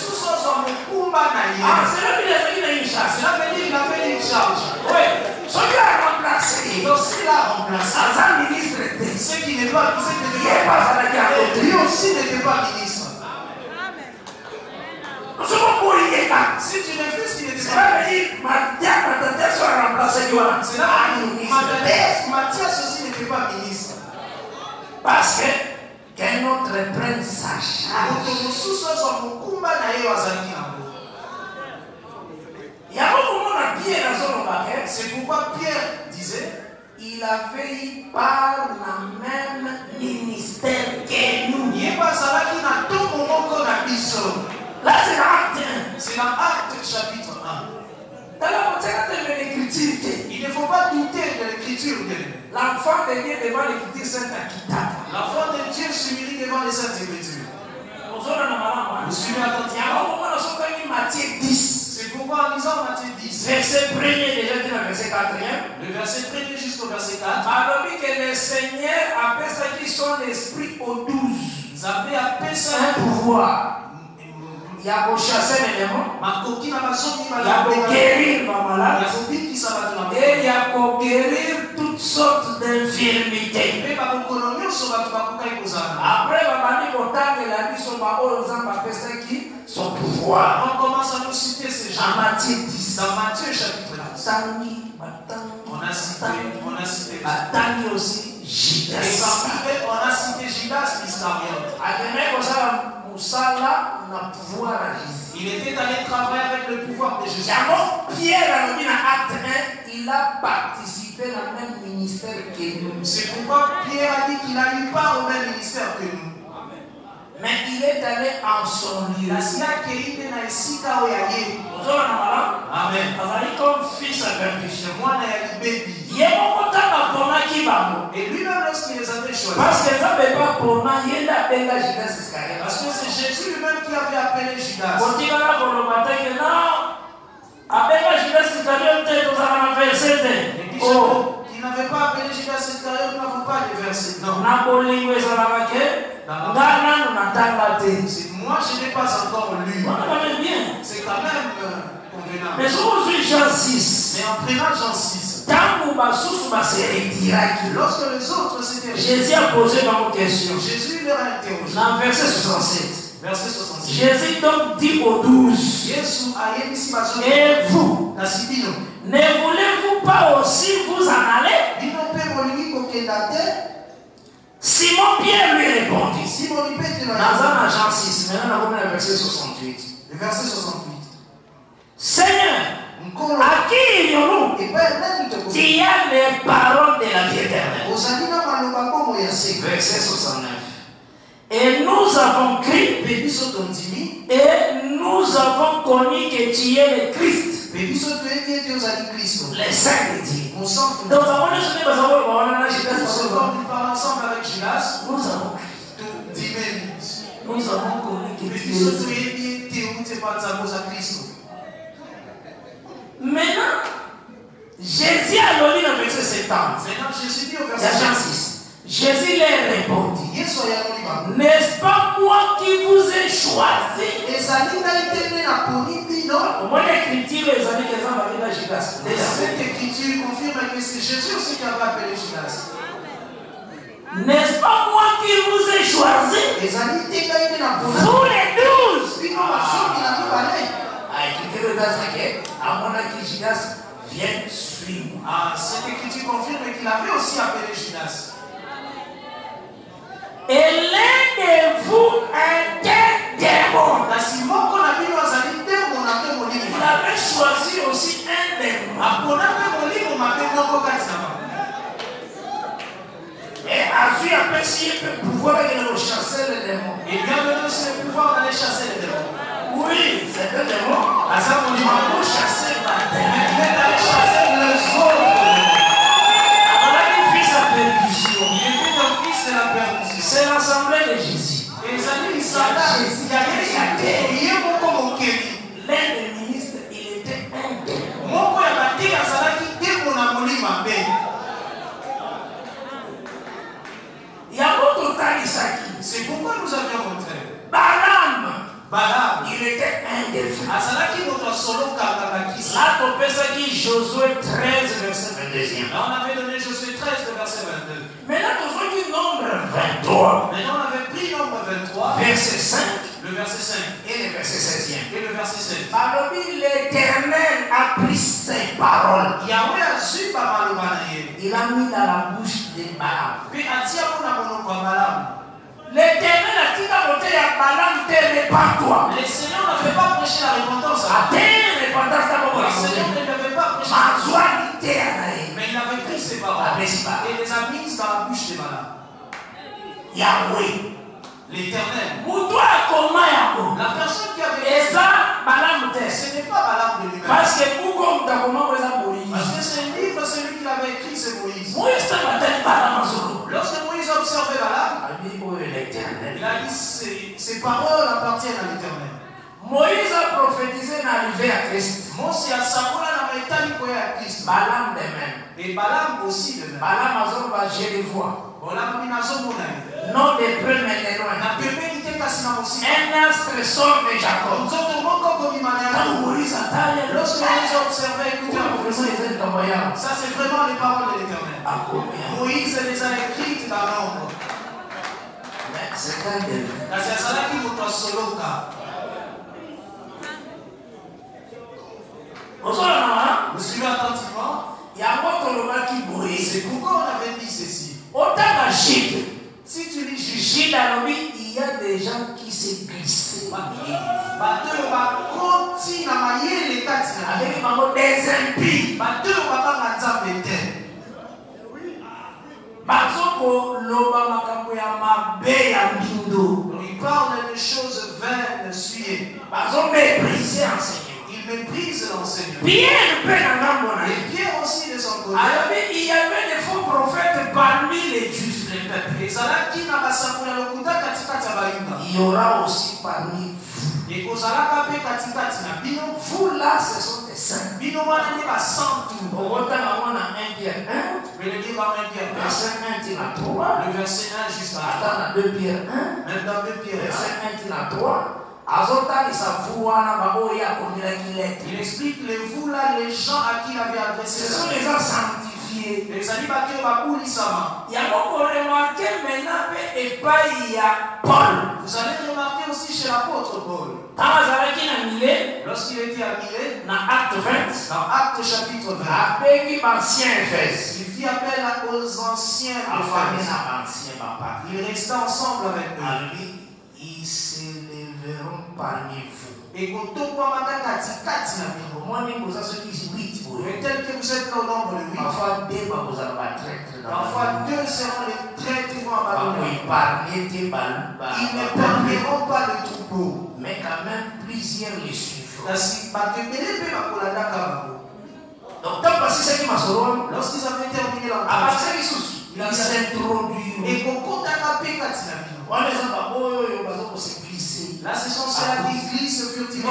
Ah, c'est là qu'il a fait une charge. C'est là qu'il a fait une charge. Oui. Ce qui a remplacé. Donc s'il a remplacé Azal ministre était. Ce qui n'est pas, ce qui n'est pas Azalaki à côté. Lui aussi n'était pas ministre. Nous sommes pour y aller. Si tu refuses qu'il n'était pas. Cela veut dire Matthias soit remplacé. C'est là que Matthias aussi n'était pas ministre. Parce que qu'un autre prenne sa charge. Il y a beaucoup de Pierre dans son baquet. C'est pourquoi Pierre disait il avait eu par le même ministère que nous. Il n'est pas ça qui n'a tout moment qu'on a mis sur. Là, c'est l'acte un. C'est l'acte chapitre un. Dans la de l'écriture, il ne faut pas douter de l'écriture. L'enfant de Dieu devant l'écriture sainte à Kitata. L'enfant de Dieu s'humilie devant les saintes écritures. Vous suivez attentivement. Matthieu dix. C'est pourquoi en lisant Matthieu dix. Verset premier déjà dit le verset quatrième. Le verset premier jusqu'au verset quatre. Alors que le Seigneur appelle ça qui son esprit aux douze. Vous avez appelé ça un pouvoir. Il y a beau chasser les démons. Il y a beau guérir ma malade. Et il y a beau guérir toutes sortes d'infirmités. Après, la vie son qui son pouvoir. On commence à nous citer ces gens. En Matthieu dix. Dans Matthieu chapitre dix. On a cité, on a cité. Matthieu aussi. Judas. Et on a cité Judas Iscariote. Il était allé travailler avec le pouvoir de Jésus. Pierre, acte un, il a participé dans le même ministère que nous. C'est pourquoi Pierre a dit qu'il a eu part au même ministère que nous. Mais il est allé en son lieu. Amen. Comme fils à perdition. Il Et lui-même, lorsqu'il les avait choisis, parce que ça ne pas pour moi, il y a parce que c'est Jésus lui-même qui avait appelé Judas. Oh. Il n'avait pas appelé Judas Iscariote, nous n'avons pas les versets. Non. Moi, je n'ai pas encore lu. C'est quand même euh, convenable. Mais Jean six. Mais en prenant Jean six. Lorsque les autres s'étaient Jésus a posé une question. Jésus leur a interrogé. Dans verset soixante-sept. Verset soixante-sept. Jésus donc dit aux douze. Et vous, ne voulez-vous pas aussi vous en aller? Simon Pierre lui répondit. Dans Jean six, maintenant on a le verset soixante-huit. Le verset soixante-huit. Seigneur, à qui irions-nous? Tu as les paroles de la vie éternelle. Verset soixante-neuf. Et nous avons crié, et nous avons connu que tu es le Christ. Les saints de Dieu. Donc, nous avons ensemble avec Judas. Nous avons crié. Nous avons connu que tu es maintenant, Jésus a donné le verset septante. Maintenant, Jésus dit au verset six. Jésus leur répondit. N'est-ce pas moi qui vous ai choisi? Moi, l'écriture, les amis, les hommes avaient Judas. Cette écriture confirme que c'est Jésus aussi qui avait appelé Judas. N'est-ce pas moi qui vous ai choisi? Vous les douze. À mon avis, Judas vient suivre. Ah, cette écriture confirme qu'il avait aussi appelé Judas. Et l'un de vous était démon. Il avait choisi aussi un démon. Et Azu a perçu le pouvoir de chasser les démons. Il lui a donné ce pouvoir d'aller chasser les démons. Oui, c'est un démon. À ça, on dit pour chasser la démon. Il est allé chasser les autres. C'est l'assemblée de Jésus. L'un des ministres, il était un démon. Il y a beaucoup de temps Isaki. C'est pourquoi nous avions montré. Balaam. Balaam. Il était un démon. Là, tu qui Josué treize, verset vingt-deux. Là, on avait donné Josué treize, verset vingt-deux. Maintenant, tu vois qu'il nombre vingt-trois. Maintenant, on avait pris nombre vingt-trois. Verset cinq. Le verset cinq. Et le verset seize. Et le verset sept. Alors, l'Éternel a pris ses paroles. Yahweh a su par Malomanaye. Il a mis dans la bouche de Balaam. Puis, a dit à mon Balaam. L'Éternel a dit à monter à Balaam, te répands-toi. Le Seigneur n'avait pas prêché la repentance. A te repentance d'abord. Le Seigneur ne l'avait pas prêché. Mais il avait pris ses paroles et les a mises dans la bouche de Balaam. Yahweh. L'Éternel. La personne qui avait et ça, Balaam te. Ce n'est pas Balaam de lui-même. Parce que Moïse. Parce que c'est un livre, celui qui l'avait écrit, c'est Moïse. Moïse Lorsque Moïse a observé Balaam, il a dit ces, ces paroles appartiennent à l'Éternel. Moïse a prophétisé l'arrivée à Christ. Moïse a savoir la méthode pour à Christ. Balaam de même. Et Balaam aussi de même. Balaam a dit je le vois. Non de près mais de loin. Un astre sort de Jacob. Quand Moïse a taillé, lorsque Moïse a observé, ça c'est vraiment les paroles de l'Éternel. Moïse les a écrites dans l'ombre. C'est un démon. C'est ça qui vous doit solo cas. Vous suivez attentivement. C'est pourquoi on avait dit ceci. Si tu lis Gilles, il y a des gens qui se glissent. Avec des impies. Il parle des choses vaines, suyées. Ils méprise l'enseignement. Pierre Et Pierre aussi de son côté. il y avait des faux prophètes parmi les Juifs, les peuples. Il y aura aussi parmi vous. Vous là, ce sont des saints. Au retard, on a un Pierre un. Verset un, il y a trois. Le verset un juste à Attends, deux Pierre un. Même dans deux Pierre Verset un. un, il y a trois. Il explique les vous là, les gens à qui il avait adressé. Ce sont les gens sanctifiés. Les animateurs Bakouli Sama. Il y a beaucoup remarqué maintenant et pas il y a Paul. Vous allez remarquer aussi chez l'apôtre Paul. Lorsqu'il était à Milet, dans Acte vingt, dans Acte chapitre vingt, il fit appel aux anciens d'Éphèse. Il resta ensemble avec eux. Ils s'élèveront parmi vous. Et quand tout le monde a dit quatre mais tel que vous êtes au nombre de huit, Parfois deux vous allez traître. Parfois deux seront les traîtres qui vont abandonner. Ils ne perdront pas le troupeau. Mais quand même plusieurs les suivront. Donc tant que c'est qui m'a sauvé, lorsqu'ils avaient terminé leur à partir de Jésus, ils s'introduisent. Et qu'on compte à la là, ce sont ceux qui glissent furtivement.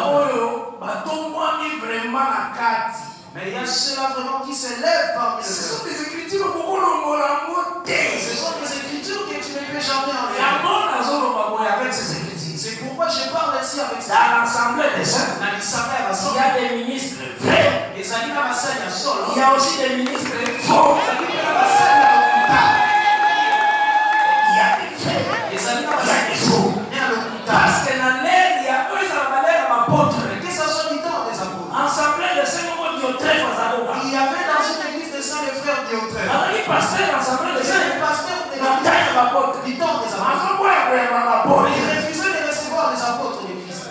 Mais il y a ceux-là vraiment qui s'élèvent parmi Ce eux. sont des écritures que Ce sont des écritures que tu ne peux jamais enlever. avec ces écritures. C'est pourquoi je parle ici avec ça. Dans l'assemblée des saints, Il il y a des ministres vrais. Et ça dit à ma scène à solo. Il y a aussi des ministres faux. Ça dit à ma scène à Il y a des vrais. Et ça dit à Il ma y a scène des faux. Parce que dans l'air, il y a eux, ça va l'air à apôtre. Que ça soit du temps des apôtres. Assemblée de saints, on dit au très Il y avait dans une église de saints les frères Diotrephes. alors, il pasteur, l'assemblée de C'est saints, les pasteurs de la taille de l'apôtre. du temps des apôtres. Assemblée Mais ils refusaient de recevoir les apôtres de Christ.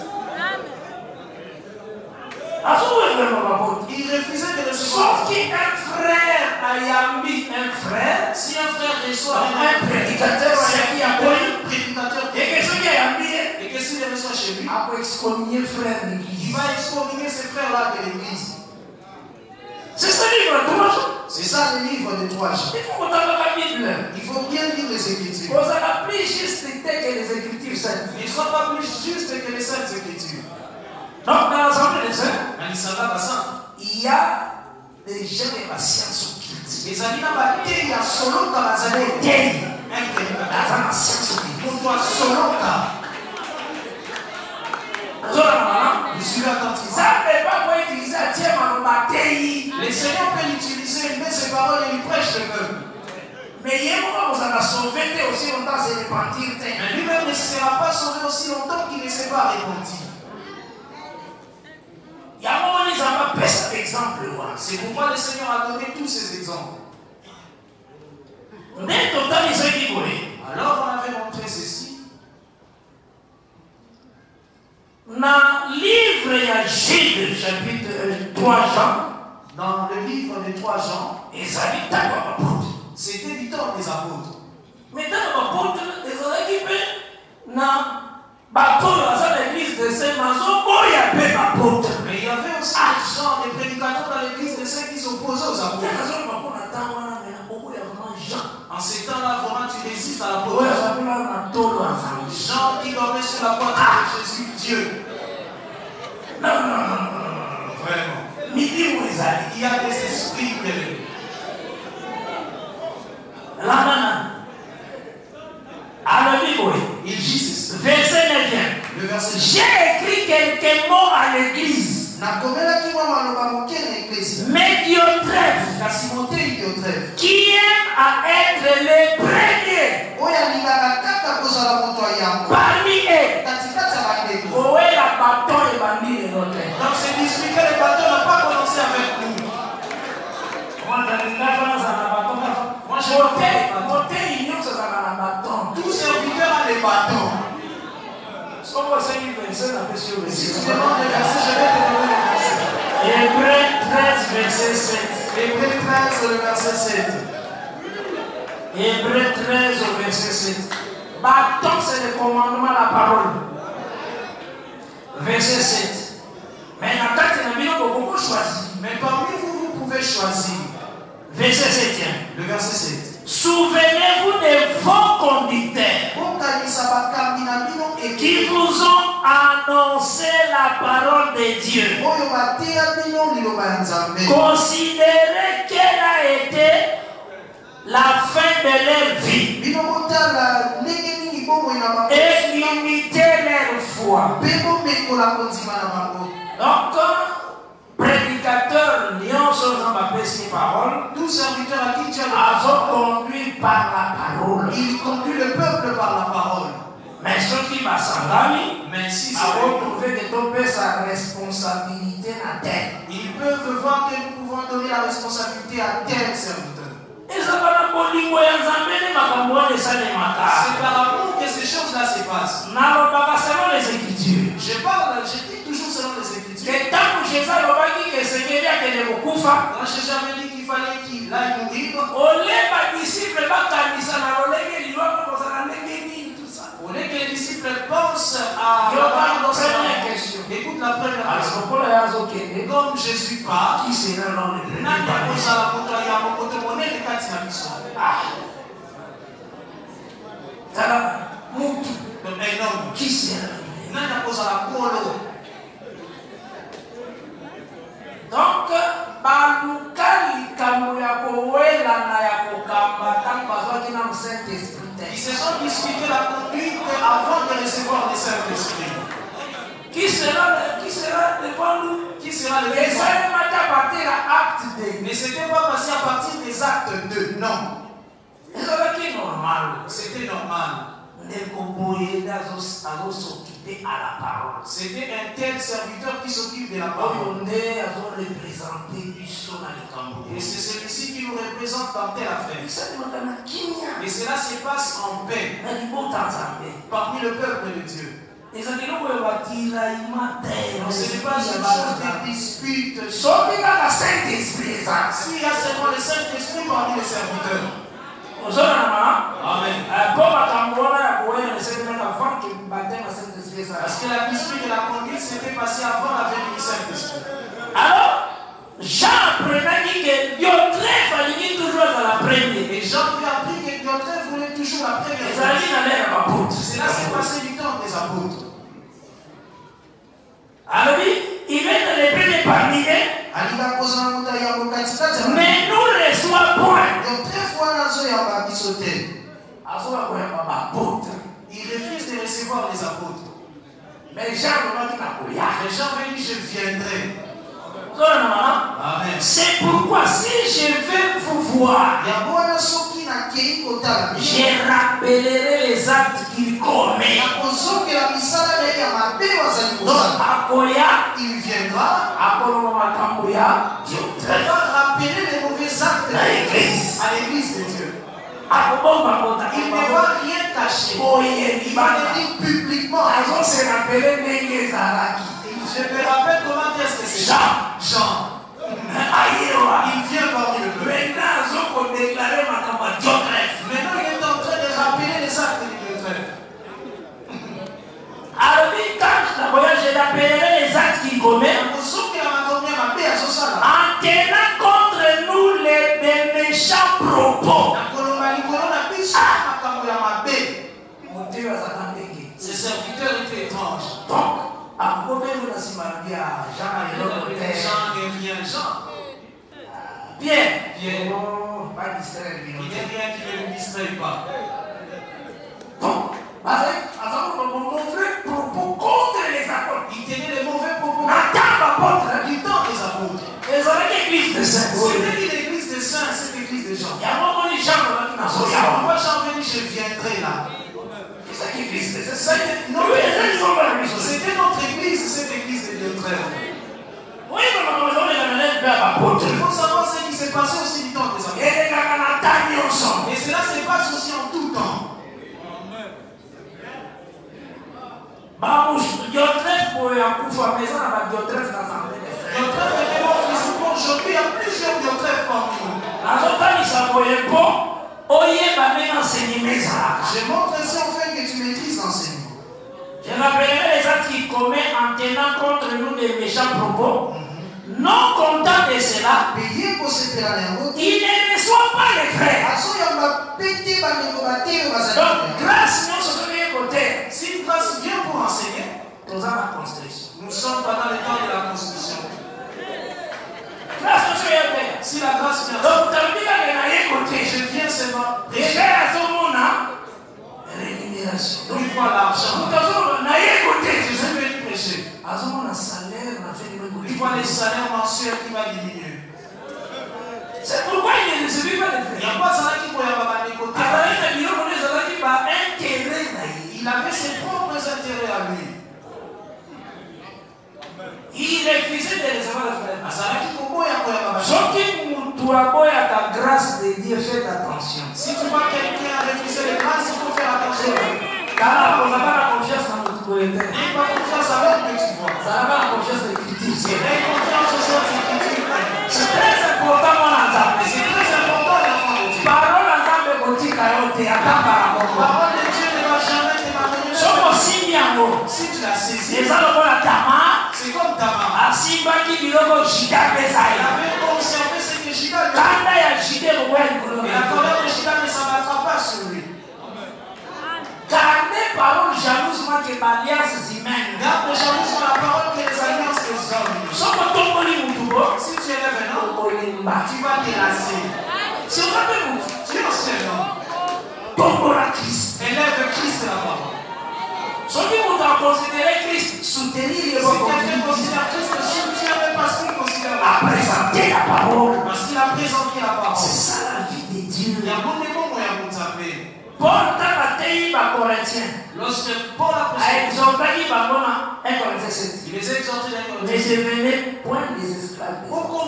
Ils refusaient de recevoir. Sauf qu'un frère a Yambi, un frère, Si un frère reçoit un prédicateur qui a connu, un prédicateur et que ce qui a Yambi, et que s'il le reçoit chez lui, a pour excommunier frère il l'église. va excommunier ces frères-là de l'église. C'est ce livre, tout le monde. C'est ça le livre de trois Jean. Il faut qu'on ait la Bible. Il faut bien lire les Écritures. On a plus juste que les Écritures saintes. Ils ne sont pas plus justes que les Saintes Écritures. Donc, dans l'assemblée des saints, Il il y a des gens de la science occulte. Les animaux il y a solo dans la zone. Des Un dans la science occulte. pour toi solo là. Je suis attentif. Ça ne peut pas utiliser à Dieu dans le Le Seigneur peut l'utiliser, il met ses paroles et il prêche le peuple. mais il y a un moment où ça va sauver aussi longtemps, c'est repentir. Mais lui-même ne sera pas sauvé aussi longtemps qu'il ne s'est pas repenti. Il y a un moment où ça va passer cet exemple. C'est pourquoi le Seigneur a donné tous ces exemples. Alors on avait montré ceci. Dans le livre de Gilles, chapitre trois Jean, Dans le livre des trois Jean, ils habitent à l'apôtre. c'était du temps des apôtres. Mais dans l'apôtre, ils ont équipé dans bateau dans l'église de Saint-Mazon, il y avait l'apôtre. Mais il y avait aussi des gens, des prédicateurs dans l'église de ceux qui s'opposaient aux apôtres. En ces temps-là, vraiment, tu résistes à l'apôtre. Jean qui dormait sur la poitrine de Jésus, Dieu. Non, non, non, non, Vraiment. midi où ils allaient. Il y a des esprits élevés. La main. Alors, Il dit ceci. verset neuf. Le verset J'ai écrit quelques mots à l'église. Médiocrève, qui aime à être les premiers parmi eux. Où est la bâton et bandit de notre tête? Donc c'est discuter que les bateaux n'ont pas commencé avec nous. Moi, je Tout serviteur a des bâtons. Si tu demandes les versets, je vais te donner les versets. Hébreux treize, verset sept. Hébreux treize, le verset sept. Hébreux treize, verset sept. Bâton, c'est le commandement, la parole. Verset sept. Mais annoncer la parole de Dieu. Considérez quelle a été la fin de leur vie. Et imiter leur foi. Donc, prédicateur, lion sans ces paroles, tout serviteur à qui tu as conduit par la parole. Il conduit le peuple par la parole. Mais ce qui m'a semblé, mais si a retrouvé que ton père sa responsabilité à terre. Ils peuvent voir que nous pouvons donner la responsabilité à tel serviteur. C'est par amour que ces choses-là se passent. Les Écritures. Je parle, je dis toujours selon les Écritures. Que tant que Jésus a dit que Jésus avait dit qu'il fallait qu'il aille mourir. Au lieu que les disciples pensent à la première question. Écoute la première question. Comme Jésus part, qui sera dans le premier qui sera donc baluka likambo ya kowela na ya kokamba tant bazwaki na Saint-Esprit. Ils se sont disputés la conduite avant de recevoir le Saint-Esprit. Qui sera, qui sera devant nous? Qui sera le Et ça ne m'a pas partir à acte deux. Mais ce n'était pas passé à partir des actes deux, non. C'était normal. C'était normal. S'occuper à la parole. C'était un tel serviteur qui s'occupe de la parole. Et c'est celui-ci qui nous représente dans telle affaire. Et cela se passe en paix parmi le peuple de Dieu. Ce n'est pas une chose de dispute. S'il y a seulement le Saint-Esprit parmi les serviteurs. Amen. Parce que la dispute de la conduite s'était passée avant la venue du Saint-Esprit. Alors, Jean apprenait que Diotrephe allait toujours à la première. Et Jean lui a appris que Diotrephe voulait toujours la première. Cela s'est passé du temps des apôtres. Alors, il est dans les premiers parmi eux. Mais nous ne reçoit point. Il refuse de recevoir les apôtres. Mais Jean veut dire je viendrai. Amen. C'est pourquoi si je vais vous voir, je rappellerai les actes qu'il commet. Donc, Akoya, il viendra. Akoya, il va rappeler les mauvais actes à l'église de Dieu. Il ne va rien cacher. Il va le dire publiquement. Je me rappelle comment est-ce que c'est. Jean. Jean. Il vient parmi le peuple. Maintenant, il est en train de rappeler les actes de Diotrephe. Alors, quand je rappellerai les actes qu'il commet, en tenant contre nous les, les méchants propos. Ces serviteurs étaient étranges. Donc, à Jean n'est rien Jean. Pierre. Pierre. Oh, pas distraire. Il n'est rien qui ne le distrait pas. Donc, propos contre les apôtres. Il tenait les mauvais propos. Du temps des apôtres. C'était l'église des saints. C'était l'église des saints, cette église des gens. Pourquoi Jean veut dire je viendrai là? C'était notre église, cette église de Diotrephe. Il faut savoir ce qui s'est passé aussi du temps des apôtres. Et cela se passe aussi en tout temps. Diotrephe est mort physiquement aujourd'hui, il y a plusieurs Diotrephes parmi nous. Je montre ici en fait que tu maîtrises l'enseignement. Je rappellerai les actes qu'il commet en tenant contre nous des méchants propos. Mm-hmm. Non content de cela, il ne reçoit pas les frères. Donc, grâce nous sommes côté. Si une grâce vient pour enseigner, vois l'argent. Je suis venu prêcher. Il voit les salaires mensuels qui vont diminuer. C'est pourquoi il ne recevait pas de Il y a pas ça qui peut y avoir des côtés. Il avait ses propres intérêts à lui. Il refusait de recevoir la frère. Ta grâce de Dieu, faites attention. Si tu vois quelqu'un refuser les grâces, il faut faire attention. Car on n'a pas la confiance dans notre poète. N'aie pas confiance à l'homme que tu vois. Ça n'a pas la confiance de l'écriture. N'aie confiance aux autres écritures. C'est très important, mon enfant. C'est très important, l'enfant de Dieu. Parole d'enfant de Côté Kayote, attends par rapport. Parole de Dieu ne va jamais te m'amener. Si tu l'as saisi, c'est c'est comme Tamar. Il avait conservé ce que Giga lui. Et la colère de Giga ne s'abattra pas sur lui. Gardez parole jalousement que l'alliance humaine. Garde jalousement la parole que les alliances des hommes. Si tu élèves un homme, tu vas te lasser. Si on appelle tu es un homme. Élève Christ la parole. Ceux qui vont considérer Christ, soutenir les Si quelqu'un considère Christ, soutient même parce qu'il considère à présenter la parole. Parce qu'il a présenté la parole. C'est ça la vie de Dieu. Il y a beaucoup de mots à vous taper. Paul t'a Corinthien. Lorsque Paul a prêché, un Corinthien sept. Il les a exhortés dans mais je venais point des esclaves.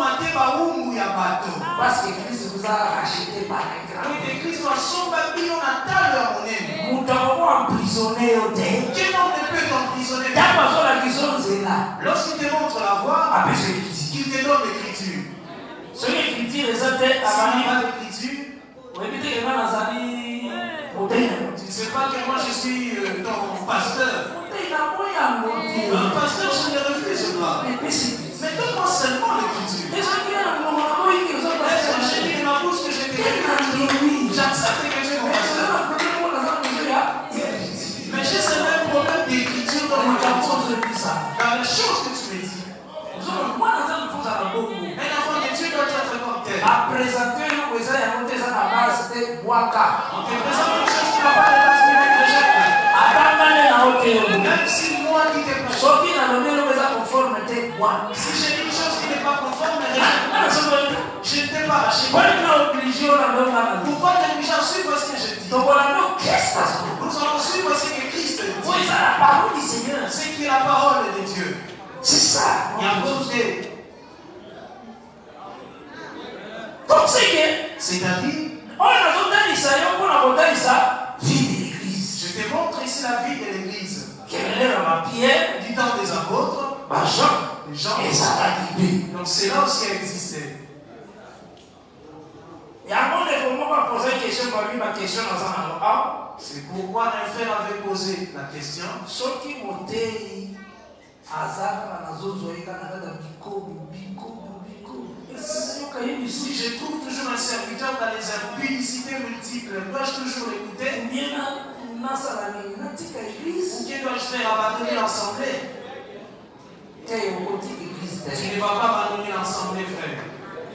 Parce que Christ vous a racheté par un grand. Oui, Christ a sauvé Babylone à ta monnaie. Nous t'avons emprisonné au thé. Quel homme ne peut t'emprisonner? Lorsqu'il te montre la voie, qu'il te donne l'écriture. Ce l'écriture est à l'écriture. Tu ne sais pas que moi je suis euh, ton pasteur. Un pasteur, je ne refuse pas. Mais donne-moi seulement l'écriture. J'ai dit de ma bouche que je t'ai. J'accepte que tu es mon pasteur. Mais j'ai ce même problème d'écriture dans mon cœur. Dans les choses que tu me dis. Un enfant de Dieu doit être comme tel. À présenter nous, vous avez monté ça à la base, c'était Waka. On te présente une chose qui n'a pas de base, mais même si moi qui t'ai prêché, si j'ai dit une chose qui n'est pas conforme, je ne t'ai pas lâché. Pourquoi t'obliger à suivre ce que je dis? Nous allons suivre ce que Christ dit. C'est qui est la parole de Dieu. C'est ça. Il y a beaucoup de. Donc c'est que, c'est-à-dire, on a entendu ça, on a entendu ça, vie de l'église. Je te montre ici la vie de l'église. Quelle est la Pierre, du temps des apôtres, bah Jean, les gens, et ça a été. Donc c'est là aussi qui existait. Et avant de comment poser une question, par lui, ma question dans un endroit. C'est pourquoi un frère avait posé la question. Ceux qui montaient hasard dans la zone zoïka, dans la bico, bico. Si je trouve toujours un serviteur dans les impudicités multiples, dois-je toujours l'écouter? Ou bien dois-je faire abandonner l'assemblée? Tu ne vas pas abandonner l'assemblée, frère.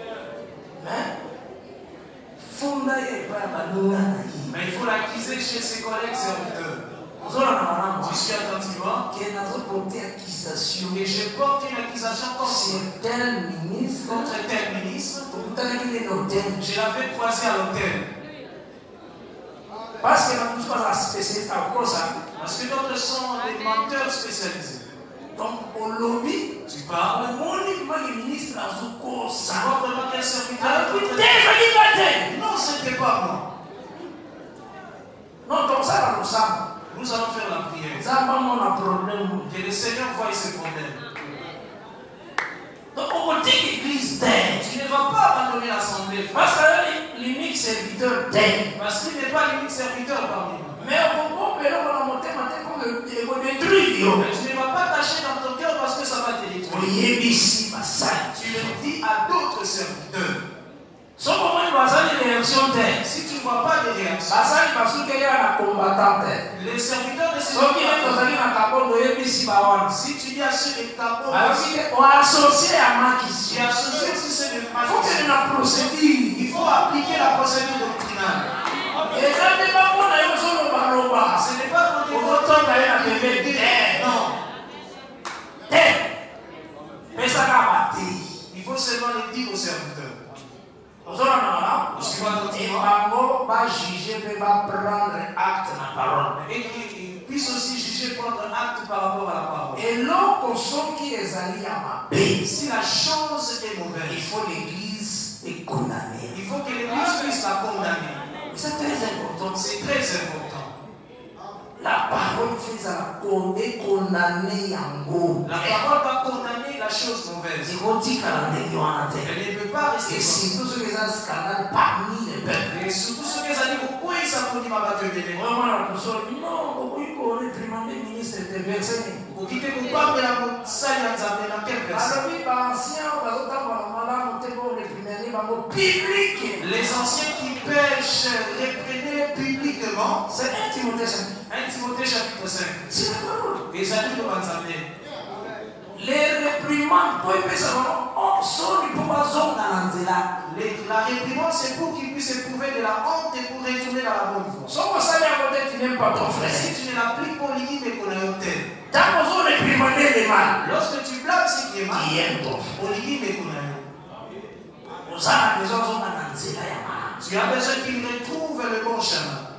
Mais il faut l'acquiser chez ses collègues serviteurs. Tu suis attentivement. Et je porte une accusation contre tel ministre. Contre tel ministre. Je l'avais croisé à l'hôtel. Parce que nous sommes spécialisés en quoi ça? Parce que d'autres sont des menteurs spécialisés. Donc au lobby, tu parles. Le ministre a ce cours. Tu vois vraiment quel serviteur? Non, ce n'était pas moi. Non, donc ça va nous ça. Nous allons faire la prière. Ça va mon problème. Que le Seigneur voie ce problème. Donc on dit l'église tu ne vas pas abandonner l'assemblée. Parce que l'unique serviteur parce qu'il n'est pas l'unique serviteur parmi nous. Mais on peut on a monté maintenant pour le détruire. Mais tu ne vas pas tâcher dans ton cœur parce que ça va te détruire. Tu le dis à d'autres serviteurs. Si tu ne vois pas de réaction, les serviteurs de ces si tu dis à ceux de capot, associé à ma question, associé aussi ceux de ma question, il faut appliquer la procédure doctrinale. Ce n'est pas pour dire non. Il faut seulement le dire au serviteur. Et qu'il puisse aussi juger, prendre acte par rapport à la parole. Si la chose est mauvaise, il faut l'église est condamnée. Il faut que l'église puisse la condamner. C'est très important. C'est très important. La parole fait à condamner en gros. La parole va condamner la chose mauvaise. Elle ne peut pas rester. Et surtout ceux qui ont un scandale parmi les peuples. Et surtout ceux qui ont dit pourquoi ils s'applaudissent ma batte de l'église. Vraiment la personne dit non, pourquoi il faut le premier ministre de verset. Vous dites pourquoi mais la salle a été dans quel verset? Les anciens qui pêchent, reprenez publiquement. C'est un Timothée. un Timothée chapitre cinq. C'est la parole. Et ça dit comment ça les réprimandes pour épouser on sort du pouvoir zone dans l'anzela. La réprimande c'est pour qu'il puisse éprouver de la honte et pour retourner dans la bonne voie. Sans que ça tu n'aimes pas ton frère. Si tu ne l'appliques pour l'idée mais qu'on a eu tel. Tant qu'on réprimander les mal. Lorsque tu blâmes ce qui est mal. Qui aime ton frère. Pour l'idée mais qu'on a eu. Nous avons besoin zone dans l'anzela. Tu as besoin qu'il retrouve le bon chemin.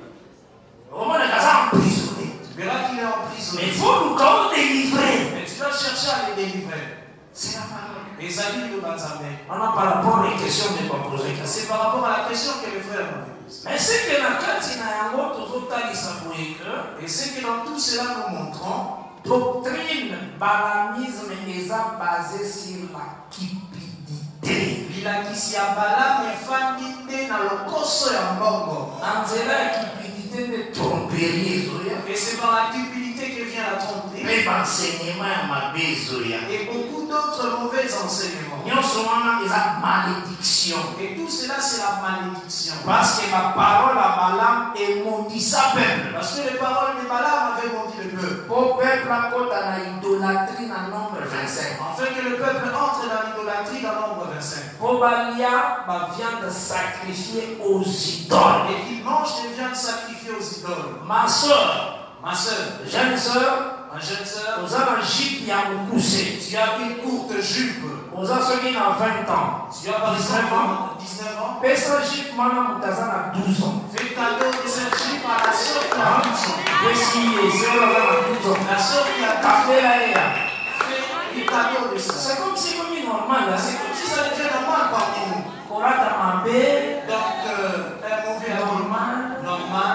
Au moins les gars emprisonnés. Tu verras qu'il est emprisonné. Mais il faut nous quand délivrer. Mais tu dois chercher à les délivrer. C'est la parole. Et ça dit le Banzamé. On a par rapport aux questions de pas poser. C'est par rapport à la question que les frères m'ont posée. Mais c'est que la carte n'a pas toujours tali sa et c'est que dans tout cela nous montrons doctrine balamisme est basée sur la cupidité. Lila kisi ya Balaam efandite na lokoso ya mbongo. Anzela ya cupidité de tromperie. Et c'est par la cupidité que vient la tromperie. Mais l'enseignement est ma bézoya. Et beaucoup d'autres mauvais enseignements. Non seulement il y a malédiction. Et tout cela c'est la malédiction. Parce que la parole à Balaam est maudit sa peuple. Parce que les paroles de Balaam avaient maudit le peuple. Pour peuple à côté à l'idolâtrie dans nombre vingt-cinq. Afin que le peuple entre dans l'idolâtrie dans nombre vingt-cinq. Pour Balia, ma viande sacrifiée aux idoles. Et qu'il mange des viandes sacrifiées aux idoles. Ma soeur. Ma soeur, jeune soeur, ma jeune soeur, vous avez un jupe qui a un poussé. Tu as une courte jupe. Vous avez ceux qui ont vingt ans. Tu as par exemple dix-neuf ans. Pesa jupe, madame Moutazan a douze ans. Fais cadeau de cette jupe à la soeur qui a douze ans. Qu'est-ce c'est là a douze ans. La soeur qui a café là et là. Fais un cadeau de ça. C'est comme si comme normal là. C'est comme si ça devient normal parmi nous. Pour la tamabé. Donc euh, un mauvais normal. Normal.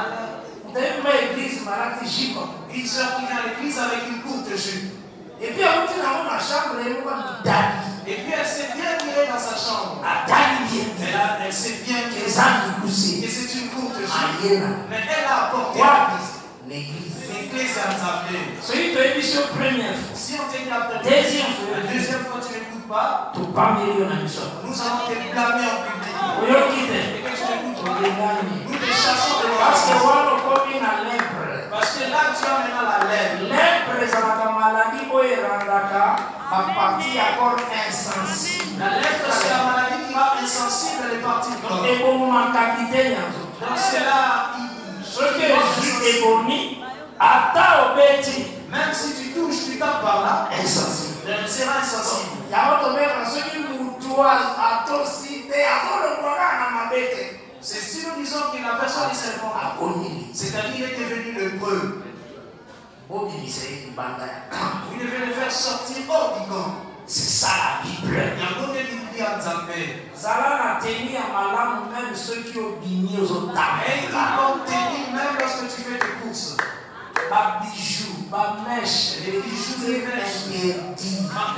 Une soeur qui vient à l'église avec une courte jupe. Et puis elle est dans la chambre et Et puis elle s'est bien tirée dans sa chambre. Elle, a, elle s'est bien tirée. Et c'est une courte jupe. Mais elle a apporté l'église. L'église à Nzambé. C'est une émission première. Si on te dit la première deuxième fois, la deuxième fois tu n'écoutes pas, nous allons te blâmer en public. Et que tu n'écoutes pas, nous te chassons de Parce que lèpre. Parce que là tu as maintenant la lèpre. Lèpre, c'est la maladie où il rendaka, ma partie encore insensible. La lèpre, c'est la maladie qui rend insensible les parties du corps. Et pour ma qualité, donc c'est là, ce que je est boni, attends au bêtis. Même si tu touches, tu tapes par là, insensible. Elle sera insensible. Il y a autre mère, ceux qui nous doivent atrocité, avant le programme à ma bête. C'est si nous disons que la personne est seulement c'est-à-dire qu'il est devenu le preux. Vous devez le faire sortir hors du camp. C'est ça la Bible. Il y a beaucoup de Bible à Nzambé. Zala n'a tenu à malam même ceux qui ont bigné aux autres. Et ils vont tenir même lorsque tu fais tes courses. Ma bijoux, ma mèche, les bijoux des mèches. Ma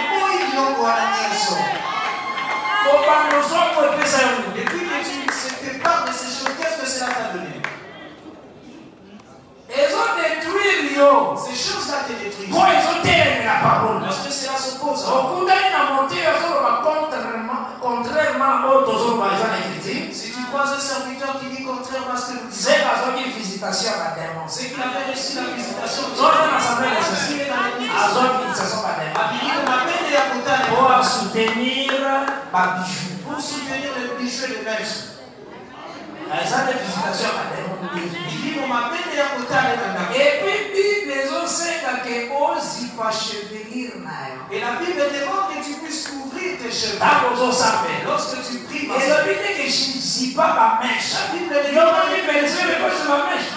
et puis que tu te parles de ces choses, qu'est-ce que cela t'a donné? Ils ont détruit Lyon. Ces choses-là te détruisent. Bon, ils ont terminé la parole. Parce que cela s'oppose. Au coup d'un monté, contrairement aux autres écrits. Si tu crois un serviteur qui dit contrairement à ce que nous disons, c'est parce qu'il y a une visitation à la démon. C'est qu'il avait reçu la visitation. Non, non, l'assemblée de ceci. À zone visitation à la démon. Pour soutenir ma bijou. Pour soutenir les bijoux et les mèches. Et puis Bible les enseigne que osi pas chevelure nayo. Et la Bible demande que tu puisses couvrir tes cheveux. Lorsque tu pries, et la Bible dit que je ne dis pas ma mèche. La Bible dit que je ne dis pas ma mèche.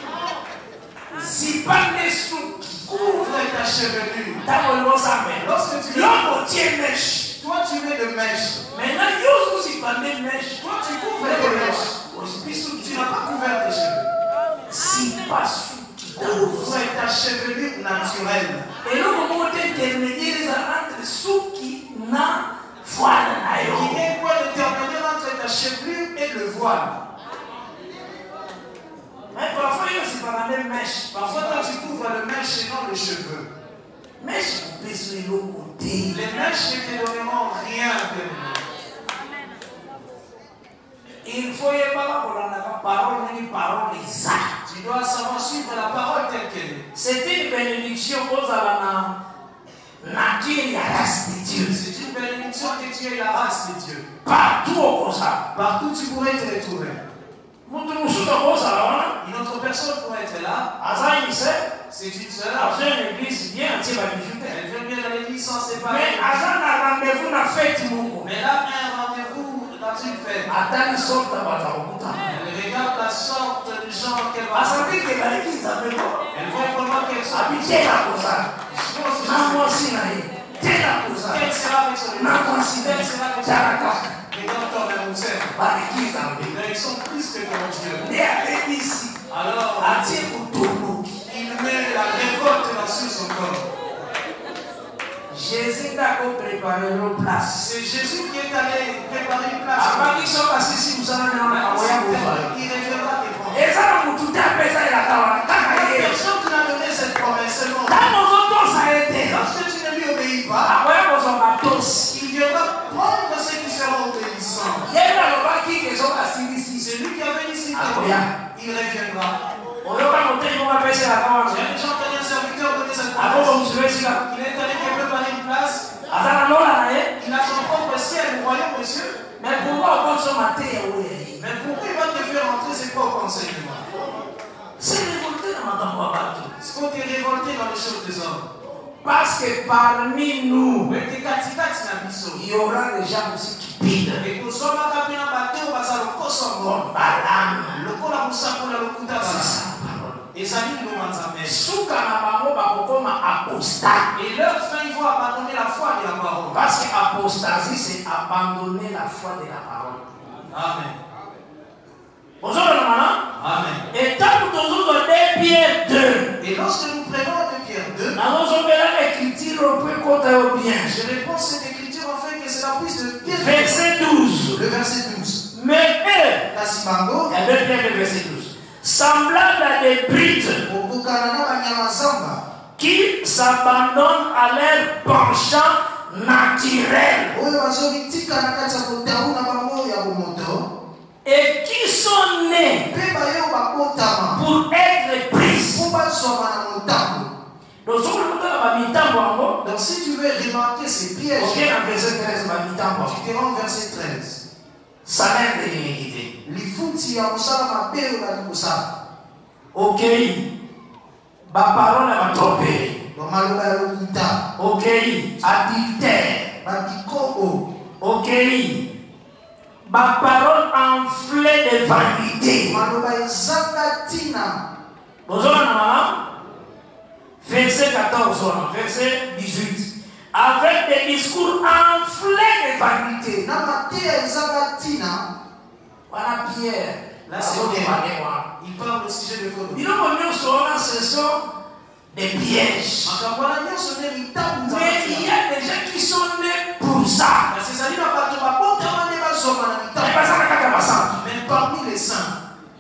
Si pas les sous couvre ta chevelure. Lorsque tu l'homme tient mèche. Toi tu mets de mèche. Maintenant, yo aussi pas de mèche. Toi tu couvres tes mèches. Tu n'as pas couvert tes cheveux. Si pas sous couvre ta chevelure naturelle. Et le moment intermédiaire entre ceux qui n'a voile. Il y a un point intermédiaire entre ta chevelure et le voile. Mais parfois, c'est pas la même mèche. Parfois, quand tu couvres le mèche et non les cheveux. Mèche, on peut sur le côté. Les mèches ne te donneront rien de nous. Il faut y avoir la parole, une parole exacte. Tu dois savoir suivre la parole telle qu'elle est. C'est une bénédiction aux alana. Nature et la race de Dieu. C'est une bénédiction que tu es la race de Dieu. Partout au ça. Partout tu pourrais te retrouver. Une autre personne pourrait être là. C'est une sœur. Elle vient bien à l'église sans séparer. Mais elle a rendez-vous dans fête. Mais là, un rendez-vous dans une fête. Elle regarde la sorte de gens qu'elle va. Elle voit comment qu'elle soit. Quelle sera avec son ils sont plus que mon Dieu. Alors, il met la révolte sur son corps. Jésus a préparé une place. C'est Jésus qui est allé préparer une place. Avant qu'ils soient passés, si vous allez dans la il reviendra des promesses. Et ça, on tout à fait ça, il a personne qui n'a donné cette promesse. Seulement. Lorsque tu ne lui obéis pas, il viendra prendre ceux qui seront obéissants. C'est lui qui avait ici. Il reviendra. Il y a des gens qui ont un serviteur donné cette promesse. Il est allé préparer une place. Il a son propre ciel, le royaume, monsieur. Mais pourquoi on peut se mater? Mais pourquoi il va te faire entrer ses propres enseignements? C'est révolté dans ma tombe. Il faut te révolter dans les choses des hommes. Parce que parmi nous, il y aura des gens aussi qui pident. Et pour cela, il y a des Et leur fin, ils vont abandonner la foi de la parole. Parce que apostasie, c'est abandonner la foi de la parole. Amen. Amen. Et tant que nous avons deux Pierre deux. Et lorsque nous prenons deux Pierre deux, nous avons l'écriture au peu bien. Je réponds cette écriture afin que cela puisse le bien. Verset douze. Le verset douze. Mais eux, la Simango, il y a deux Pierre le verset douze. Semblable à des brides qui s'abandonnent à leur penchant naturel et qui sont nés pour être prises. Donc si tu veux remarquer ces pièges, tu te rends verset treize. Salaire de l'iniquité. Ok. Ma parole va tromper. Ok. Adultère. Ok. Ma parole enflée de vanité. Verset quatorze, verset dix-huit. Avec des discours enflés de vanité. Voilà Pierre. Là, c'est Pierre. Il parle au sujet de faux. Ce sont des pièges. Mais il y a des gens qui sont nés pour ça. Mais parmi les saints.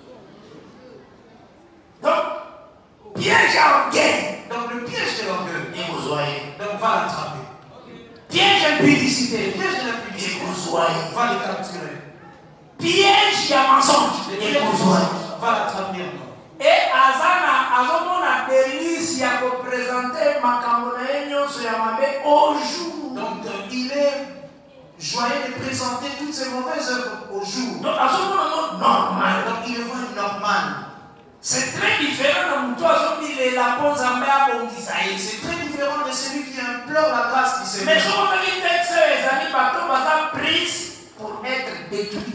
Donc, piège à orgueil. Donc, le piège de l'orgueil. Et vous voyez. Donc, va l'attraper. Piège d'impudicité. Piège de l'impudicité. Et vous voyez. Va le capturer. Piège à mensonge. Et vous voyez. Va l'attraper. Et Azana, Azomona délice, il a représenté Makambonaïnyo sur Yamabe au jour. Donc, il est joyeux de présenter toutes ces mauvaises œuvres au jour. Donc, à ce moment normal. Donc il le voit normal. C'est très différent de toi, il la pose en bas comme Isaïe. C'est très différent de celui qui implore la grâce du Seigneur. Mais ce qu'on a dit, c'est que les amis bateaux sont pris pour être détruits.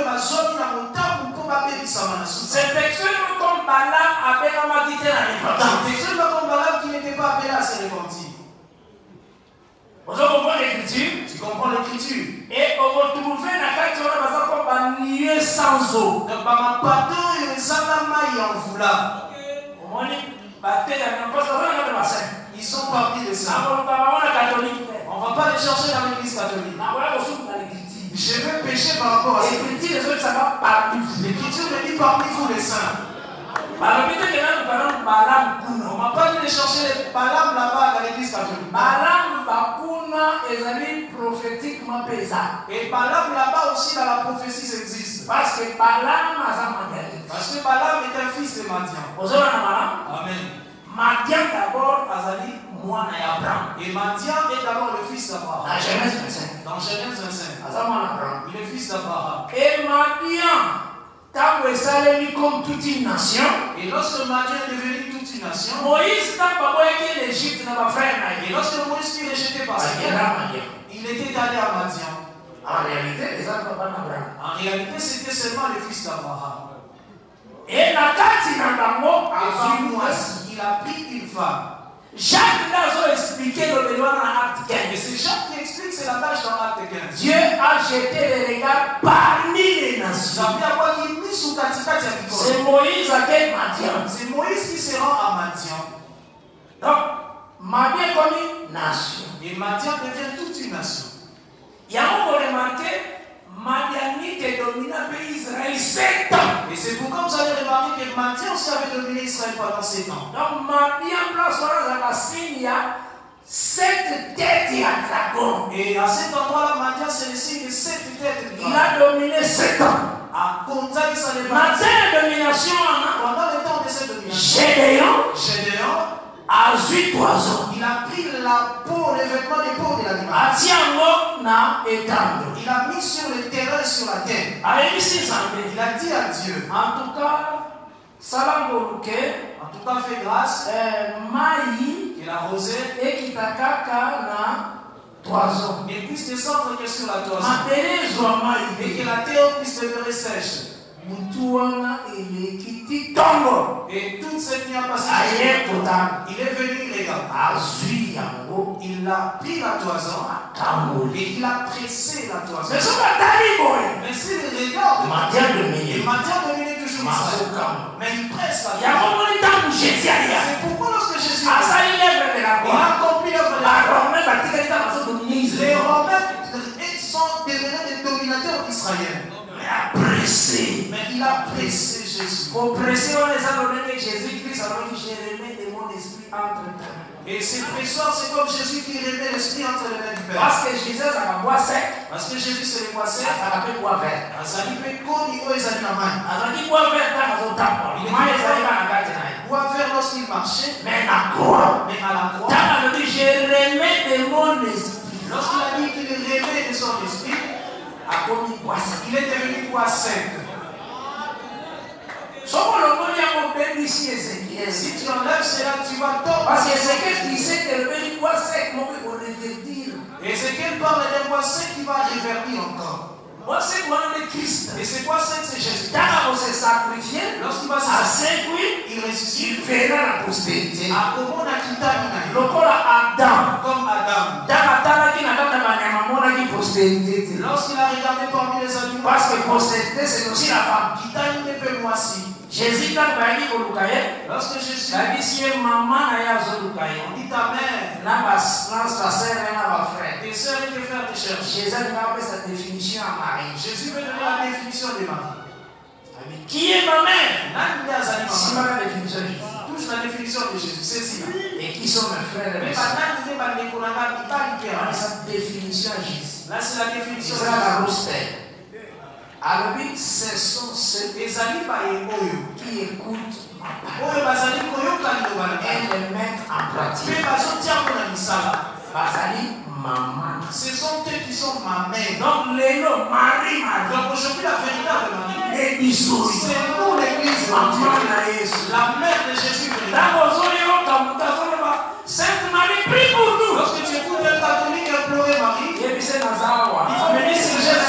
C'est textuellement comme Balaam appelé à ma quitter la repentance. C'est textuellement comme Balaam qui n'était pas appelé à se repentir. Vous comprenez l'écriture? Tu comprends l'écriture? Et on va trouver dans la carte comme un nier sans eau. Donc, ma pardon et les alama y en voula. Ils sont partis de ça. On ne va pas les chercher dans l'église catholique. Je vais pécher par rapport à ça. L'écriture me dit parmi vous les saints. On ne va pas aller chercher les Balaam là-bas dans l'église catholique. Balaam est prophétiquement pesant. Et Balaam là-bas aussi dans la prophétie ça existe. Parce que Balaam a Parce que Balaam est un fils de Madian. Amen. Madian d'abord Azali Moana et Abraham. Et Madian est d'abord le fils d'Abraham. Dans Genèse vingt-cinq. Dans Genèse vingt-cinq. Abraham. Il est fils d'Abraham. Et Madian, quand il s'est comme toute une nation. Et lorsque Madian est devenu toute une nation. Moïse n'a pas voulu l'Égypte dans ma frère. Et lorsque Moïse fut rejeté par sa mère, il était allé à Madian. En réalité, les enfants d'Abraham. En réalité, c'était seulement le fils d'Abraham. Et la carte n'a pas il a pris une femme. Jacques a expliqué le besoin dans Acte quinze. Et c'est Jacques qui explique, c'est la tâche dans Acte quinze. Dieu a jeté les regards parmi les nations. C'est Moïse à quel Madian. C'est Moïse qui se rend à Madian. Donc, Madian comme une nation. Et Madian devient toute une nation. Il y a encore remarqué. Madianite est dominé le pays Israël sept ans. Et c'est pourquoi vous allez remarquer que Madian aussi avait dominé Israël pendant sept ans. Donc Madian place dans la signe, il y a sept têtes et un dragon. Et à cet endroit-là, Madian c'est le signe de sept têtes. Il a dominé sept ans. À Konza, il s'en est Madian la domination. Pendant le temps de cette domination. Gédéon. Gédéon. A huit poisons. Il a pris la peau, les vêtements des peaux de l'animal. Atiango na étendre. Il a mis sur le terrain, sur la terre. Il a dit à Dieu. En tout cas, salam boruke. En tout cas, fais grâce. Maï. Il a rosé. Et qui takaka na toison. Et puisse descendre que sur la toison. Et que la terre puisse demeurer sèche. Et toute cette nuit a passé. Il est venu, les gars. Il a pris la toison. Et il a pressé la toison. Mais si les regards, il maintient dominer toujours Israël. Mais il presse la toison. C'est pourquoi lorsque Jésus il a accompli l'œuvre de la croix, les Romains sont devenus des dominateurs d'Israël. Pressé. Mais il a pressé Jésus. Pour presser, on les a donné Jésus-Christ avant que je remette de mon esprit entre tes mains. Et ces presseurs, c'est comme Jésus qui remet l'esprit entre les mains du Père. Parce que Jésus, ça va boire sec. Parce que Jésus, c'est le bois sec. Ça va pas boire vert. Ça va pas comme il est la main. Ça va boire vert dans le temple. Il est dans la gâte. Boire vert lorsqu'il marchait. Mais la croix. Mais à la croix. Quand il dit, je remets de mon esprit. Lorsqu'il a dit qu'il remet de son esprit. Il est devenu bois sec. Si tu enlèves cela, tu vas tomber. Parce que c'est qu'est-ce qui sait que le bois sec, mon père, on reverdir. Et c'est quel parle d'un bois sec qui va reverdir encore. Moi, c'est moi le Christ. Et c'est quoi sec, c'est Jésus. Quand on s'est sacrifié, lorsqu'il va se sacrifier, il ressuscite. Il verra la postérité. À comment on a quitté Adam. Comme Adam. Lorsqu'il a regardé parmi les animaux. Parce que postérité, c'est aussi la femme. Qui t'a une peu moisi. Jésus t'a dit au lorsque Jésus a dit si maman a on dit ta mère, ta sœur et ta frère. Tes sœurs et tes frères te cherchent. Jésus va donner sa définition à Marie. Jésus veut donner la définition de Marie. Qui est ma mère? Si ma définition de Jésus. Touche la définition de Jésus, c'est ça. Et qui sont mes frères et mes sœurs? Sa définition à Jésus. Là c'est la définition de Jésus. Alors oui, ce sont ceux qui écoutent ma parole et les mettent en pratique. Bazali maman. Ce sont eux qui sont ma mère. Donc, les noms Marie, Marie. Donc aujourd'hui, la véritable Marie, c'est nous l'église de Dieu. La mère de Jésus. Sainte Marie, prie pour nous. Lorsque tu écoutes un catholique implorer Marie, il faut venir sur Jésus.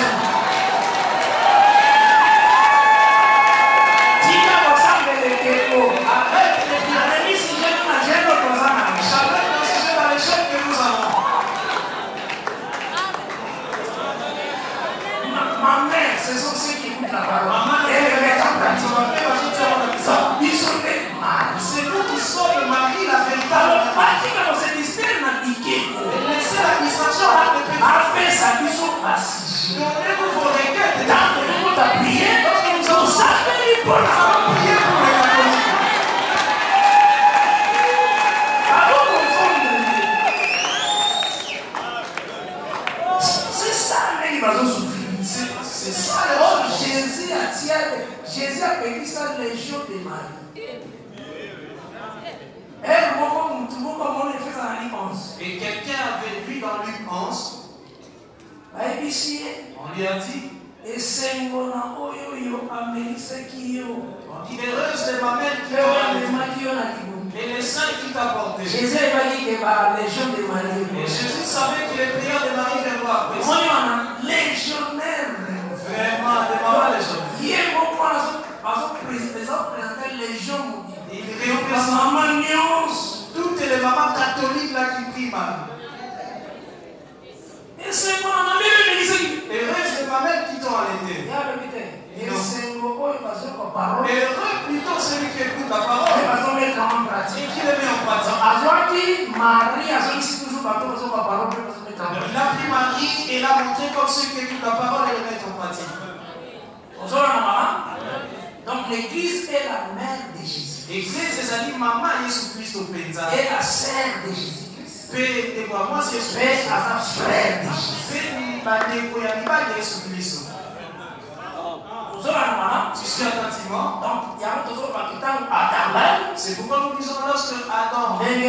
Ce sont ceux qui écoutent la parole. Et les c'est nous qui sommes le mari, la véritable. Laissez l'administration a fait sa mission assise. Donnez-vous vos requêtes. Quand nous avons prié, nous avons prié pour les catholiques. C'est ça les va souffrir. C'est ça. Oh, Jésus a tiré, Jésus a payé sa légion de Marie. Et quelqu'un avait vu dans Luc onze, on lui a dit, on dit heureuse de ma mère qui t'a et les saints qui t'a porté. Et Jésus savait que les prières de Marie viennent voir. Légionnaire. Vraiment, des mamans légionnaires. Il représente toutes les mamans catholiques là qui prient Marie. Et c'est moi, on a mis le et reste ma mère qui t'ont allaité. Heureux plutôt celui qui écoute la parole et qui le met en pratique. Il a pris Marie et l'a montré comme ceux qui écoutent la parole et le mettent en pratique. Donc l'église est la mère de Jésus. L'église, c'est à dire maman Jésus-Christ au Penza. Et la sœur de Jésus-Christ. Paix et moi, moi c'est Jésus-Christ. à sa frère de Jésus. Tu suis attentivement. Donc, il y a un autre Adam. C'est pourquoi nous disons lorsque Adam. Mais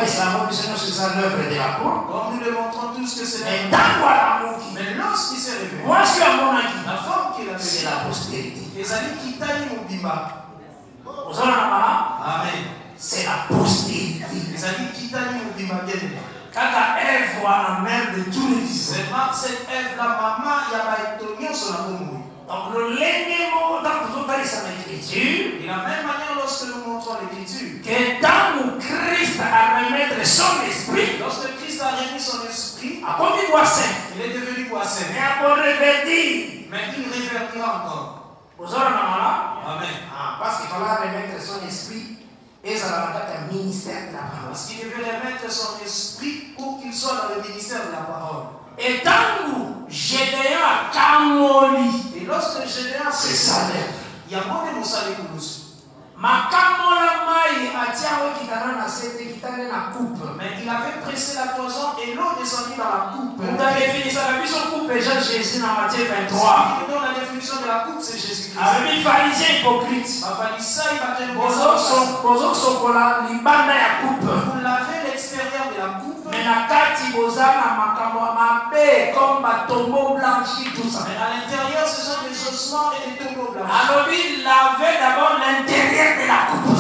nous le montrons tous que c'est mais mais lorsqu'il s'est révélé, moi je suis à mon avis. La forme qu'il a c'est la postérité. Les amis qui taillent mon bimba. Amen. C'est la postérité. Les amis qui taillent mon bimba bien aimé. Quand Ève voit la mère de tous les fils. C'est par cette Ève la maman il y a pas étonné sur la bombe. Donc le l'élément dans tout ça c'est l'écriture. De la même manière lorsque nous montrons l'écriture. Que dans où Christ a remis son esprit. Lorsque Christ a remis son esprit. À quoi il boit saint. Il est devenu boisson. Mais à quoi revêtir. Mais il révertira encore. Amen. Ah, parce qu'il fallait remettre son esprit. Et ça va être un ministère de la parole. Parce qu'il devait remettre son esprit pour qu'il soit dans le ministère de la parole. Et tant que Gédéon a camoli. Et lorsque Gédéon c'est ça, il y a beaucoup de moussa de Koulouss. Ma camola mai a tiawe qui t'a na sete qui t'a na coupe. Mais il avait pressé la toison et l'eau descendit dans la coupe. Vous avez fini ça, la mission coupe déjà Jésus dans Matthieu vingt-trois. Qui donne la définition de la coupe, c'est Jésus-Christ. Avec les pharisiens hypocrites. Un pharisien, il va dire Bozo sokola libanda ya coupe. Vous lavez l'extérieur de la coupe. Mais na kati bozana makambo mabe comme batombo blanchi tout ça. Mais à l'intérieur, ce sont des ossements et des tombeaux blanchis. Alors il lavait d'abord l'intérieur de la coupe.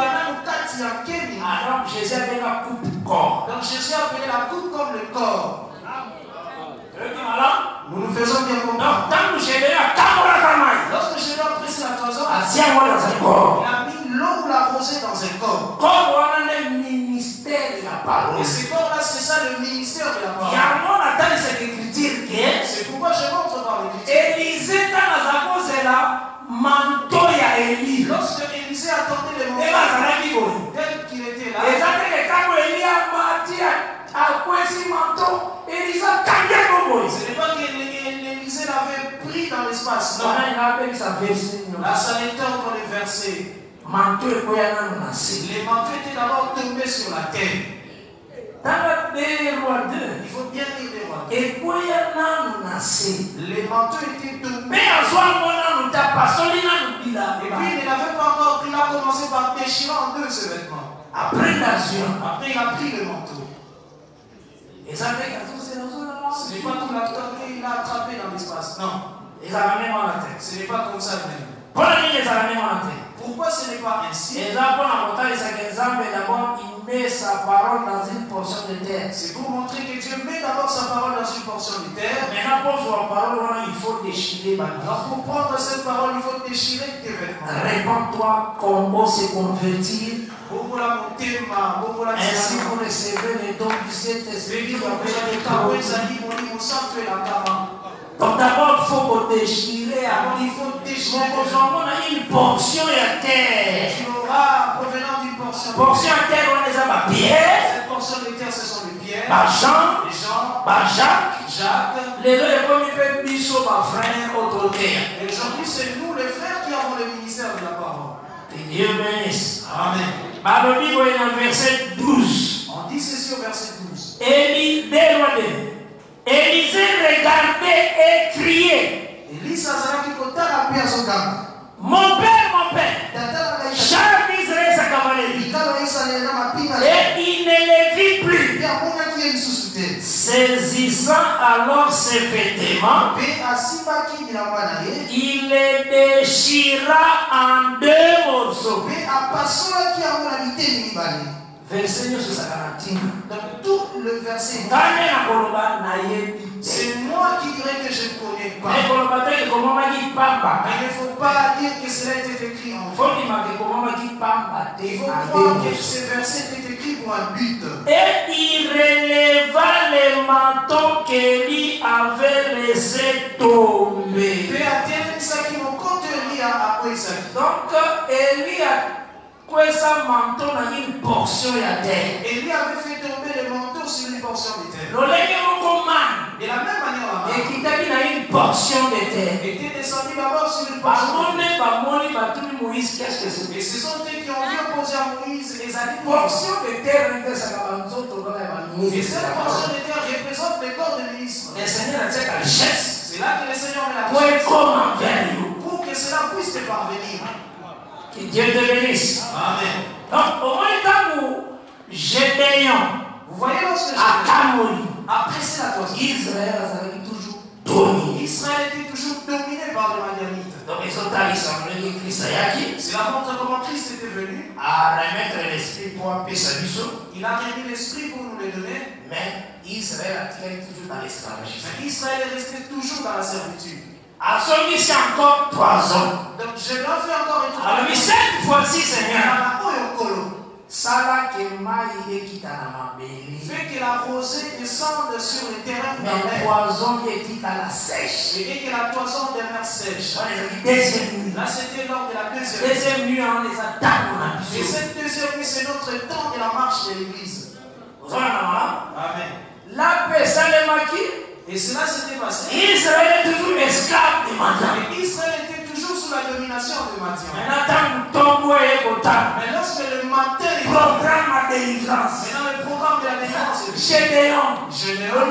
Alors Jésus appelait la coupe corps. Donc Jésus appelait la coupe comme le corps. Nous nous faisons bien comprendre. Donc Jésus a camoré. Lorsque Jésus a pressé la toison, il a mis l'eau ou la rosée dans un corps. Corps on a le ministère de la parole. Et ce corps-là, c'est ça le ministère de la parole. Il y a un attend cette écriture que c'est pourquoi je montre dans l'écriture. Élisée dans la cause là. Manteau ya Élie. Lorsque Élisée attendait le manteau, tel qu'il était là, et ça fait que quand Élie a bâti à quoi ce manteau, Élisée a cambié le boy. Ce n'est pas que l'Élisée l'avait pris dans l'espace. Non, il a appelé sa verset. Là, ça était encore le verset. Manteau et quoi y a nassé. Les manteaux étaient d'abord tombés sur la terre. Dans le roi deux, il faut bien lire les rois. Et quoi y a nassé. Les manteaux étaient tombés. Mais à soi, on n'a pas passé. Et puis il n'avait pas encore pris, il a commencé par déchirer en deux ce vêtement. Après l'azur. Après il a pris le manteau. Et ça fait qu'à tous Ce n'est pas tout l'attrapé, il l'a attrapé dans l'espace. Non. Ce n'est pas comme ça. Pourquoi ce n'est pas ainsi? C'est pour montrer que Dieu met d'abord sa parole dans une portion de terre. Alors pour prendre cette parole, il faut déchirer tes vêtements. Réponds-toi comment se convertir. Ainsi vous recevez les dons du Saint-Esprit. Donc d'abord, il faut déchirer. Il faut déchirer. Une portion à terre. Tu auras provenant d'une portion. Portion à terre, on les a ma pierre. Cette portion de terre, ce sont les pierres. Par Jean. Les gens. Par Jacques. Jacques. Les deux premiers peuples, ils sont ma frère autorité. Et aujourd'hui, c'est nous les frères qui avons le ministère de la parole. Que Dieu bénisse. Amen. Dans le livre, il y a le verset douze. On dit ceci au verset douze. Élie, déroidé. Élisée regardait et criait. Mon père, mon père. Charles d'Israël sa cavalerie. Et il ne les vit plus. Saisissant alors ses vêtements, il les déchira en deux morceaux. Verset sur sa quarantaine. Dans tout le verset, c'est moi qui dirais que je ne connais pas. Mais il ne faut pas dire que cela était écrit en fond. Il faut croire que ce verset est écrit pour un but. Et il releva les manteaux qu'Élie avait laissé tomber. Donc Élie a sa manteau dans une portion de terre. Élie avait fait tomber le manteau sur une portion de terre. De la même manière, et qui t'a mis dans une portion de terre. Était descendu d'abord sur une portion de terre. Qu'est-ce que c'est? Et ce sont eux qui ont vu opposer à Moïse les animaux. Portion de terre, et cette portion de terre représente le corps de ministre. Le Seigneur a dit la richesse. C'est là que le Seigneur met la richesse. Pour que cela puisse te parvenir. Que Dieu te bénisse. Amen. Donc, au moins, quand nous Gédéon, vous voyez lorsque Akamoli, après la toison, Israël avait toujours dominé. Israël était toujours dominé par les Madianites. Donc, ils ont allé sembler que Christ a dit. Cela montre comment Christ était venu à remettre l'esprit pour appeler sa mission. Il a remis l'esprit pour nous le donner. Mais Israël a été toujours dans l'esclavagisme. Mais Israël est resté toujours dans la servitude. À son ici encore trois ans. Donc je dois faire encore une fois. Alors, cette fois-ci, Seigneur, ça là que maïe qui t'a fait que la rosée descende sur le terrain. Mais le poison qui à la sèche. Et que la toison demeure sèche. Deuxième nuit. Là, c'était lors de la deuxième nuit. Deuxième nuit, on les attaque. Et cette deuxième nuit, c'est notre temps de la marche de l'église. Amen. La paix, ça les maquille. Et cela s'était passé. Israël est toujours esclave de Madian. Et Israël était toujours sous la domination de Madian. Mais lorsque le matin est programme de délivrance. Maintenant le programme de la délivrance. Gédéon. Gédéon.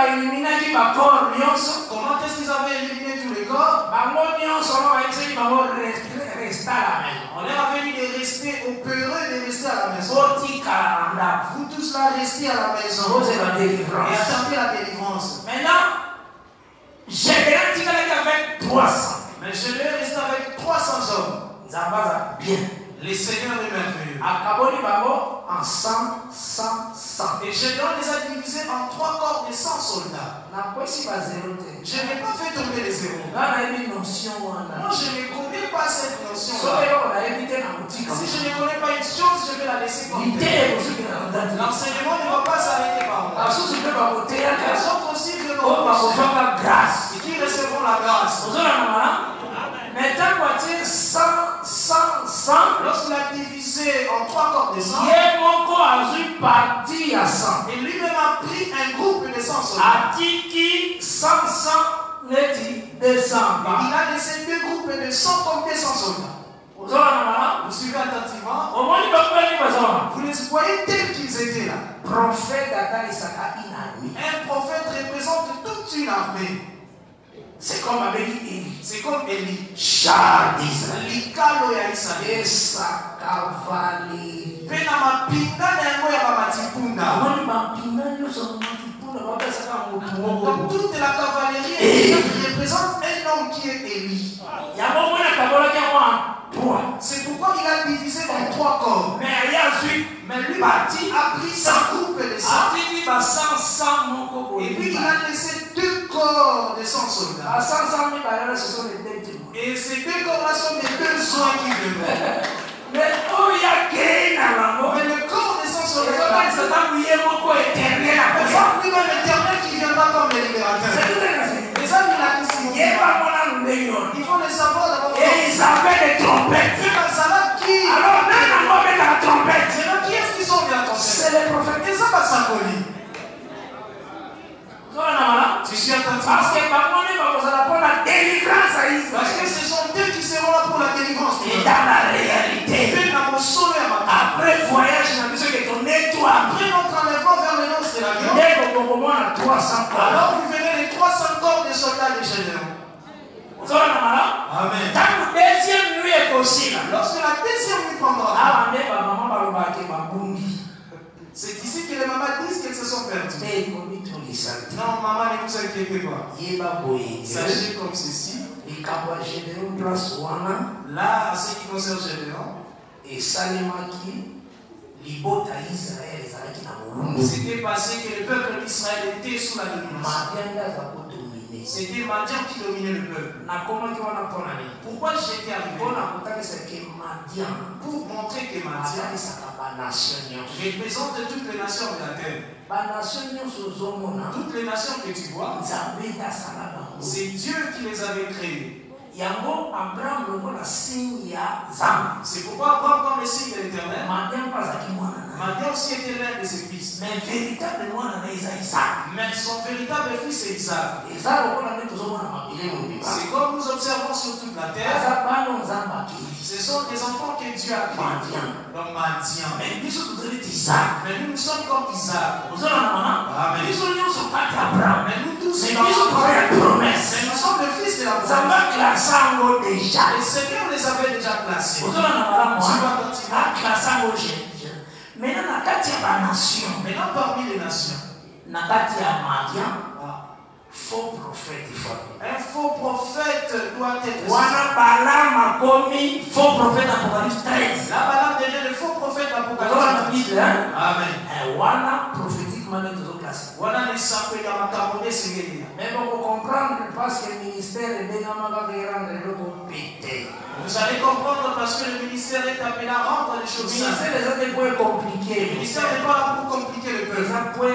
Comment est-ce qu'ils avaient éliminé tous les corps? On leur avait dit de rester au peureux et de rester à la maison. Vous tous là, restez à la maison. Et attendez la délivrance. Maintenant, Gédéon dit avec trois cents. Mais Gédéon restait avec trois cents hommes. Bien. Les seigneurs est merveilleux. En cent, cent, cent. Et Gédéon les a divisés en trois corps de cent soldats. Je n'ai pas fait tomber les zéros. Moi, je ne connais pas cette notion. Si je ne connais pas une chose, je vais la laisser comme telle. L'enseignement ne va pas s'arrêter par moi. Les autres aussi viendront grâce. Et qui recevront la grâce. Maintenant, cent, cent, cent. Lorsqu'il a divisé en trois corps de cent, et lui-même a pris un groupe de cent soldats. cent, cent, deux cents. Il a laissé deux groupes de cent comme deux cents soldats. Vous suivez attentivement. Vous les voyez tels qu'ils étaient là. Un prophète représente toute une armée. C'est comme avec Élie. C'est comme Élie. Char d'Israël. Likalo ya Israël. Et sa cavalerie. Pena mapinga na yango ya bamatipunda. Amoni mapinga nyoso matipunda babesaka Comme toute la cavalerie représente un homme qui est Élie. C'est pourquoi il a divisé en trois corps. Mais lui a pris sa coupe de sang. Et puis il a laissé deux corps de cent soldats. Et ces deux corps-là sont les deux soins qui demeurent. Mais le corps de cent soldats, c'est lui-même éternel qui viendra comme le libérateur. Les hommes, il a dit il faut le savoir d'abord. Et ils avaient des trompettes. Alors, même avec la trompette. Qui est-ce qui sont bien la trompette? C'est les prophètes. Ils ont pas ça connu. Tu suis attentif. Parce que Parce que ce sont eux qui seront là pour la délivrance. Et dans la réalité, après le voyage, après notre enlèvement vers le nord de l'avion, alors vous verrez les trois cents corps des soldats de Gédéon. Amen. Lorsque la deuxième nuit prendra, c'est ici que les mamans disent qu'elles se sont perdues. Non, maman, ne vous inquiétez pas. Sachez comme ceci. Là, à ce qui concerne Gédéon, et Salemaki, c'était passé que le peuple d'Israël était sous la domination. C'était Madian qui dominait le peuple. Pourquoi j'étais arrivé? Pour montrer que Madian représente toutes les nations de la terre. Toutes les nations que tu vois, c'est Dieu qui les avait créées. C'est pourquoi Abraham, comme le signe de l'éternel, Madian aussi était l'un de ses fils. Mais son véritable fils c'est Isaac. C'est comme nous observons sur toute la terre. Ce sont des enfants que Dieu a créés. Donc Madian. Mais nous nous sommes comme Isaac. Amen. Mais nous tous sommes la promesse. Mais nous sommes le fils de la promesse. Le Seigneur les avait déjà placés. Tu vas continuer. Maintenant parmi les nations, faux prophète. Un faux prophète doit être. Faux prophète Apocalypse treize. Là, Balaam devient le faux prophète Apocalypse treize. Amen. Voilà les sapés dans ma carbonée, c'est gagné. Mais pour comprendre, parce que le ministère est bien pété. Vous allez comprendre parce que le ministère est appelé à rendre les choses simples. Le ministère n'est pas là pour compliquer le peuple.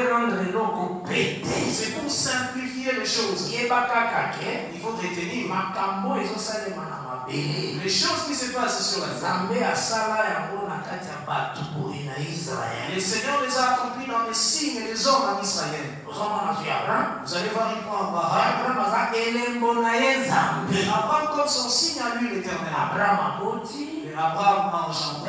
C'est pour simplifier les choses. Il faut retenir les choses qui se passent sur la terre. Le Seigneur les a accomplis dans les signes et les hommes en Israël. Vous allez voir, il prend Abraham. Abraham comme son signe à lui l'éternel. Abraham a engendré.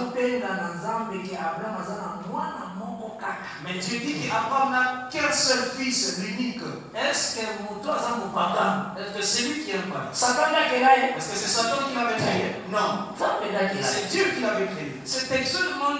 Mais Dieu dit qu'Abraham n'a qu'un seul fils, l'unique. Est-ce que c'est lui qui est un père? Est-ce que c'est Satan qui l'avait créé? Non. C'est Dieu qui l'avait créé. C'est textuellement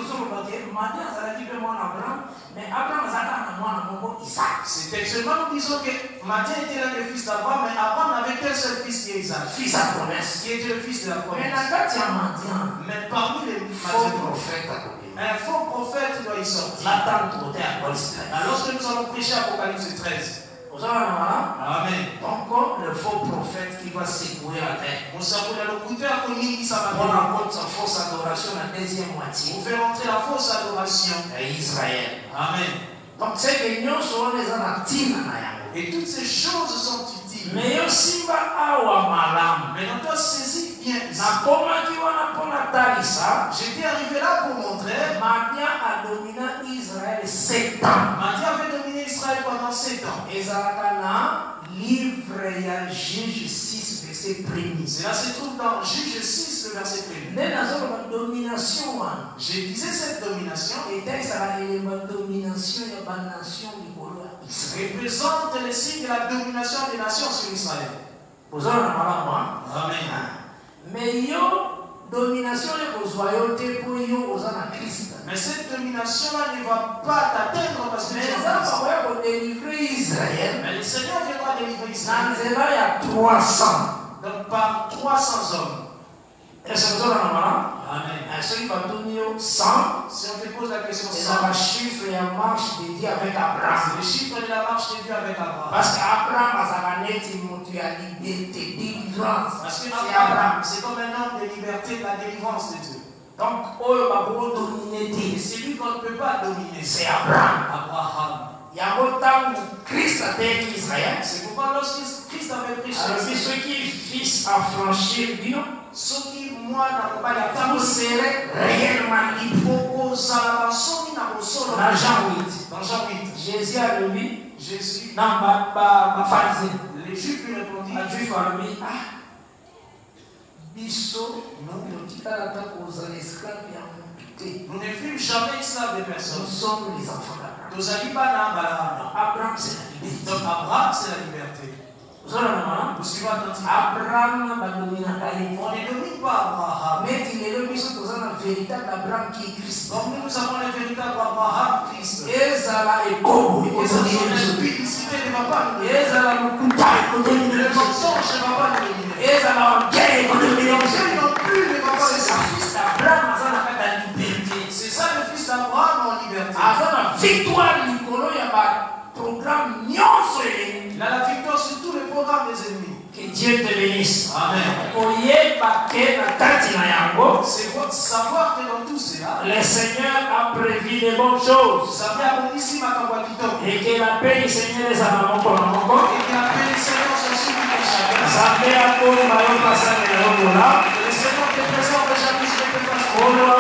C'est textuellement nous disons que Madian était l'un des fils d'Abraham, mais Abraham n'avait qu'un seul fils qui est Isaac. Fils à promesse. Qui était le fils de la promesse. Mais parmi les faux prophètes, un faux prophète doit y sortir. Alors lorsque nous allons prêcher Apocalypse treize. Amen. Donc le faux prophète qui va secouer la terre. On s'appelle le locuteur qui ça va prendre sa fausse adoration la deuxième moitié. Vous faire entrer la fausse adoration à Israël. Amen. Donc ces réunions seront les anathèmes. Et toutes ces choses sont utiles. Mais aussi mais on doit saisir bien. J'étais arrivé là pour montrer. Madian a dominé Israël sept ans. Madian avait dominé Israël pendant sept ans. Et livre Juge six, verset premier. Cela se trouve dans Juge six, le verset premier. Je disais cette domination. Et représente le signe de la domination des nations sur Israël. Amen. Mais yo domination pour royauté pour yo aux Christ. Mais cette domination-là ne va pas t'atteindre parce que tu es Israël. Mais le Seigneur viendra délivrer Israël. Il y a trois cents. Donc par trois cents hommes. Est-ce que vous avez un Amen. ceux qui vont cent, si on te pose la question c'est cent, le chiffre et la marche de Dieu avec Abraham. C'est le chiffre de la marche de Dieu avec Abraham. Parce qu'Abraham a sa liberté, délivrance. Parce que c'est Abraham. C'est comme un homme de liberté, de la délivrance de Dieu. Donc, c'est lui qu'on ne peut pas dominer. C'est Abraham. Abraham. Il y a autant de Christ à terre d'Israël. C'est pourquoi lorsque Christ avait prêché, alors ceux qui fils à franchir Dieu, ceux qui moi n'ont pas la vous serez réellement libres. Dans Jean huit. Dans Jean huit. Jésus a lui. Jésus. Non, ma, ma, ma pharisien. Les Juifs lui répondirent. Les Juifs a lui. Ah. Bisso, nous ne dit pas l'attaque aux esclaves et à mon. Nous ne fûmes jamais esclaves de personne. Nous sommes les enfants d'Abraham. Nous n'allions pas dans Abraham, c'est la liberté. Donc Abraham, c'est la liberté. Vous suivez attentivement. Abraham, on ne domine pas Abraham. Mais il est le mission de un véritable Abraham qui est Christ. Donc nous avons le véritable Abraham Christ. Et ça là est comme. Et ça la publicité ne va pas nous. Et ça là le coup de le mensonge ne va pas nous dominer. Et ça là en guerre contre le mélange. Non plus ne va pas. C'est ça, fils d'Abraham, ça n'a pas la liberté. C'est ça le fils d'Abraham en liberté. Avant la victoire, Nicolas, il y a un programme nyonso. Il a la victoire sur tous les programmes des ennemis. Que Dieu te bénisse. Amen. C'est votre savoir que dans tout cela, le Seigneur a prévu de bonnes choses. Et que la paix du Seigneur est à mon corps. Et que la paix du Seigneur soit sur nous chacun. Ça fait à cause de ma passage de l'homme là. Le Seigneur te présente déjà plus de personnes.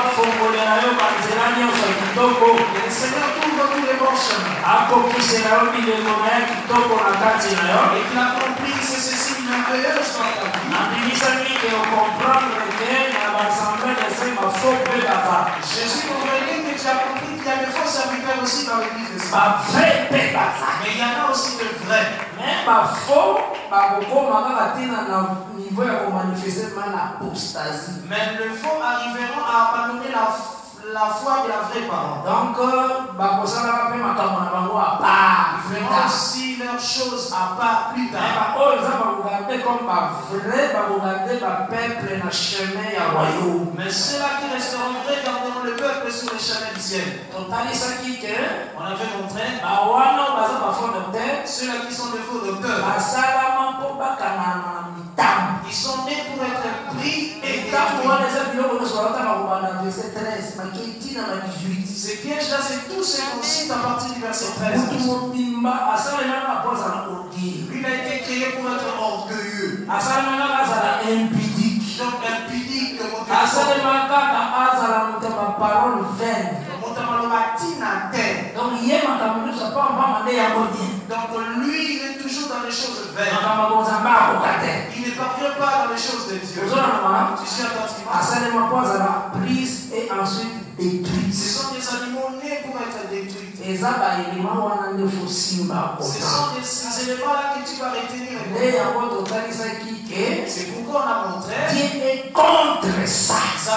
Le Seigneur couvre tous les bons chemins. Et qu'il a compris que c'est ceci merveilleuse dans ta vie. Jésus comprenait que tu as compris qu'il y a des faux serviteurs aussi dans l'église de Dieu. Mais il y en a aussi de vrais. Mais ma faux, ma beaucoup m'a niveau à manifester l'apostasie. Mais le faux arriveront à abandonner la la foi de la vraie parole. Donc, ils feront aussi leurs choses à part plus tard. Mais ceux-là qui resteront vrais garderont le peuple sur le chemin du ciel. On avait montré ceux-là qui sont de faux docteurs. Ils sont nés pour être pris et ces pièges-là, c'est tout ce qu'on cite à partir du verset treize. Lui, il a été créé pour être orgueilleux. Impudique. Donc impudique. Donc lui, il est toujours dans les choses vaines. Il ne parvient pas dans les choses de Dieu. Tu suis attentivement. Prise et ensuite détruite. Ce sont des animaux nés pour être détruits. Ce sont des ces éléments-là que tu vas retenir. C'est pourquoi on a montré. Dieu est contre ça.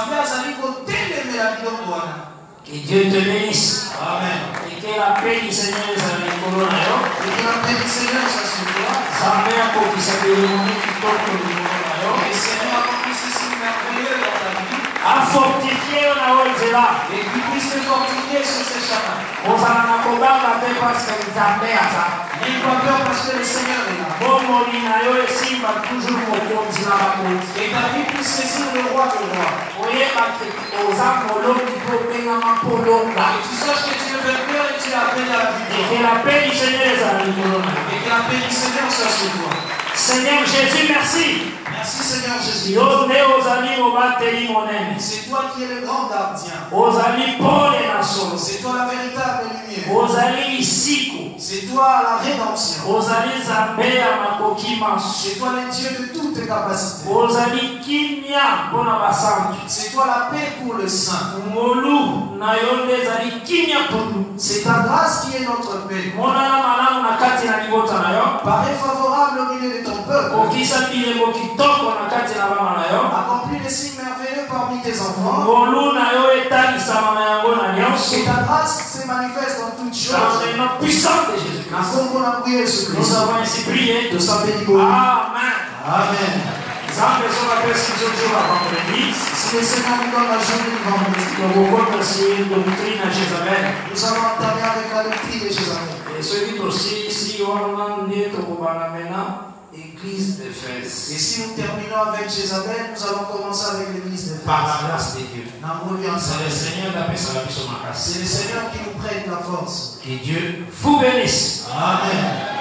Que Dieu te bénisse. Amen. Et que la paix du Seigneur soit avec nous. Et que la paix du Seigneur soit sur toi. Ça met à côté sa cérémonie qui toque au niveau. Et le Seigneur a compris ceci merveilleux dans ta vie. A fortifié on a osé là. Et qu'il puisse te fortifier sur ces chemins. On s'en a pas fait parce que nous avons ça. N'ayez pas peur parce que le Seigneur est là. Bon, mon inayo ici va toujours au compte de la côte. Et ta vie puisse saisir le roi de roi. Voyez, aux apollos qui promènent en polo. Et tu saches que tu es vainqueur et tu es appelé à la victoire. Et que la paix du Seigneur est avec nous. Et que la paix du Seigneur soit sur toi. Seigneur Jésus, merci. Merci Seigneur Jésus. C'est toi qui es le grand gardien. C'est toi la véritable lumière. C'est toi la rédemption. C'est toi le Dieu de toutes tes capacités. C'est toi la paix pour le saint. C'est ta grâce qui est notre paix. Parais favorable au milieu de ton peuple. Accomplis les signes merveilleux parmi tes enfants. Et ta grâce se manifeste dans toutes choses. Dans le nom puissant de Jésus-Christ. Nous avons ainsi prié. Amen. Amen. Zambe soka pesi zojoka vendredi. Si le Seigneur nous donne la journée du vendredi, nous allons entamer avec la doctrine de Jézabel. Et celui aussi, si on a né Église d'Éphèse. Et si nous terminons avec Jézabel, nous allons commencer avec l'église d'Éphèse. Par la grâce de Dieu. C'est le Seigneur C'est le Seigneur qui nous prête la force. Que Dieu vous bénisse. Amen.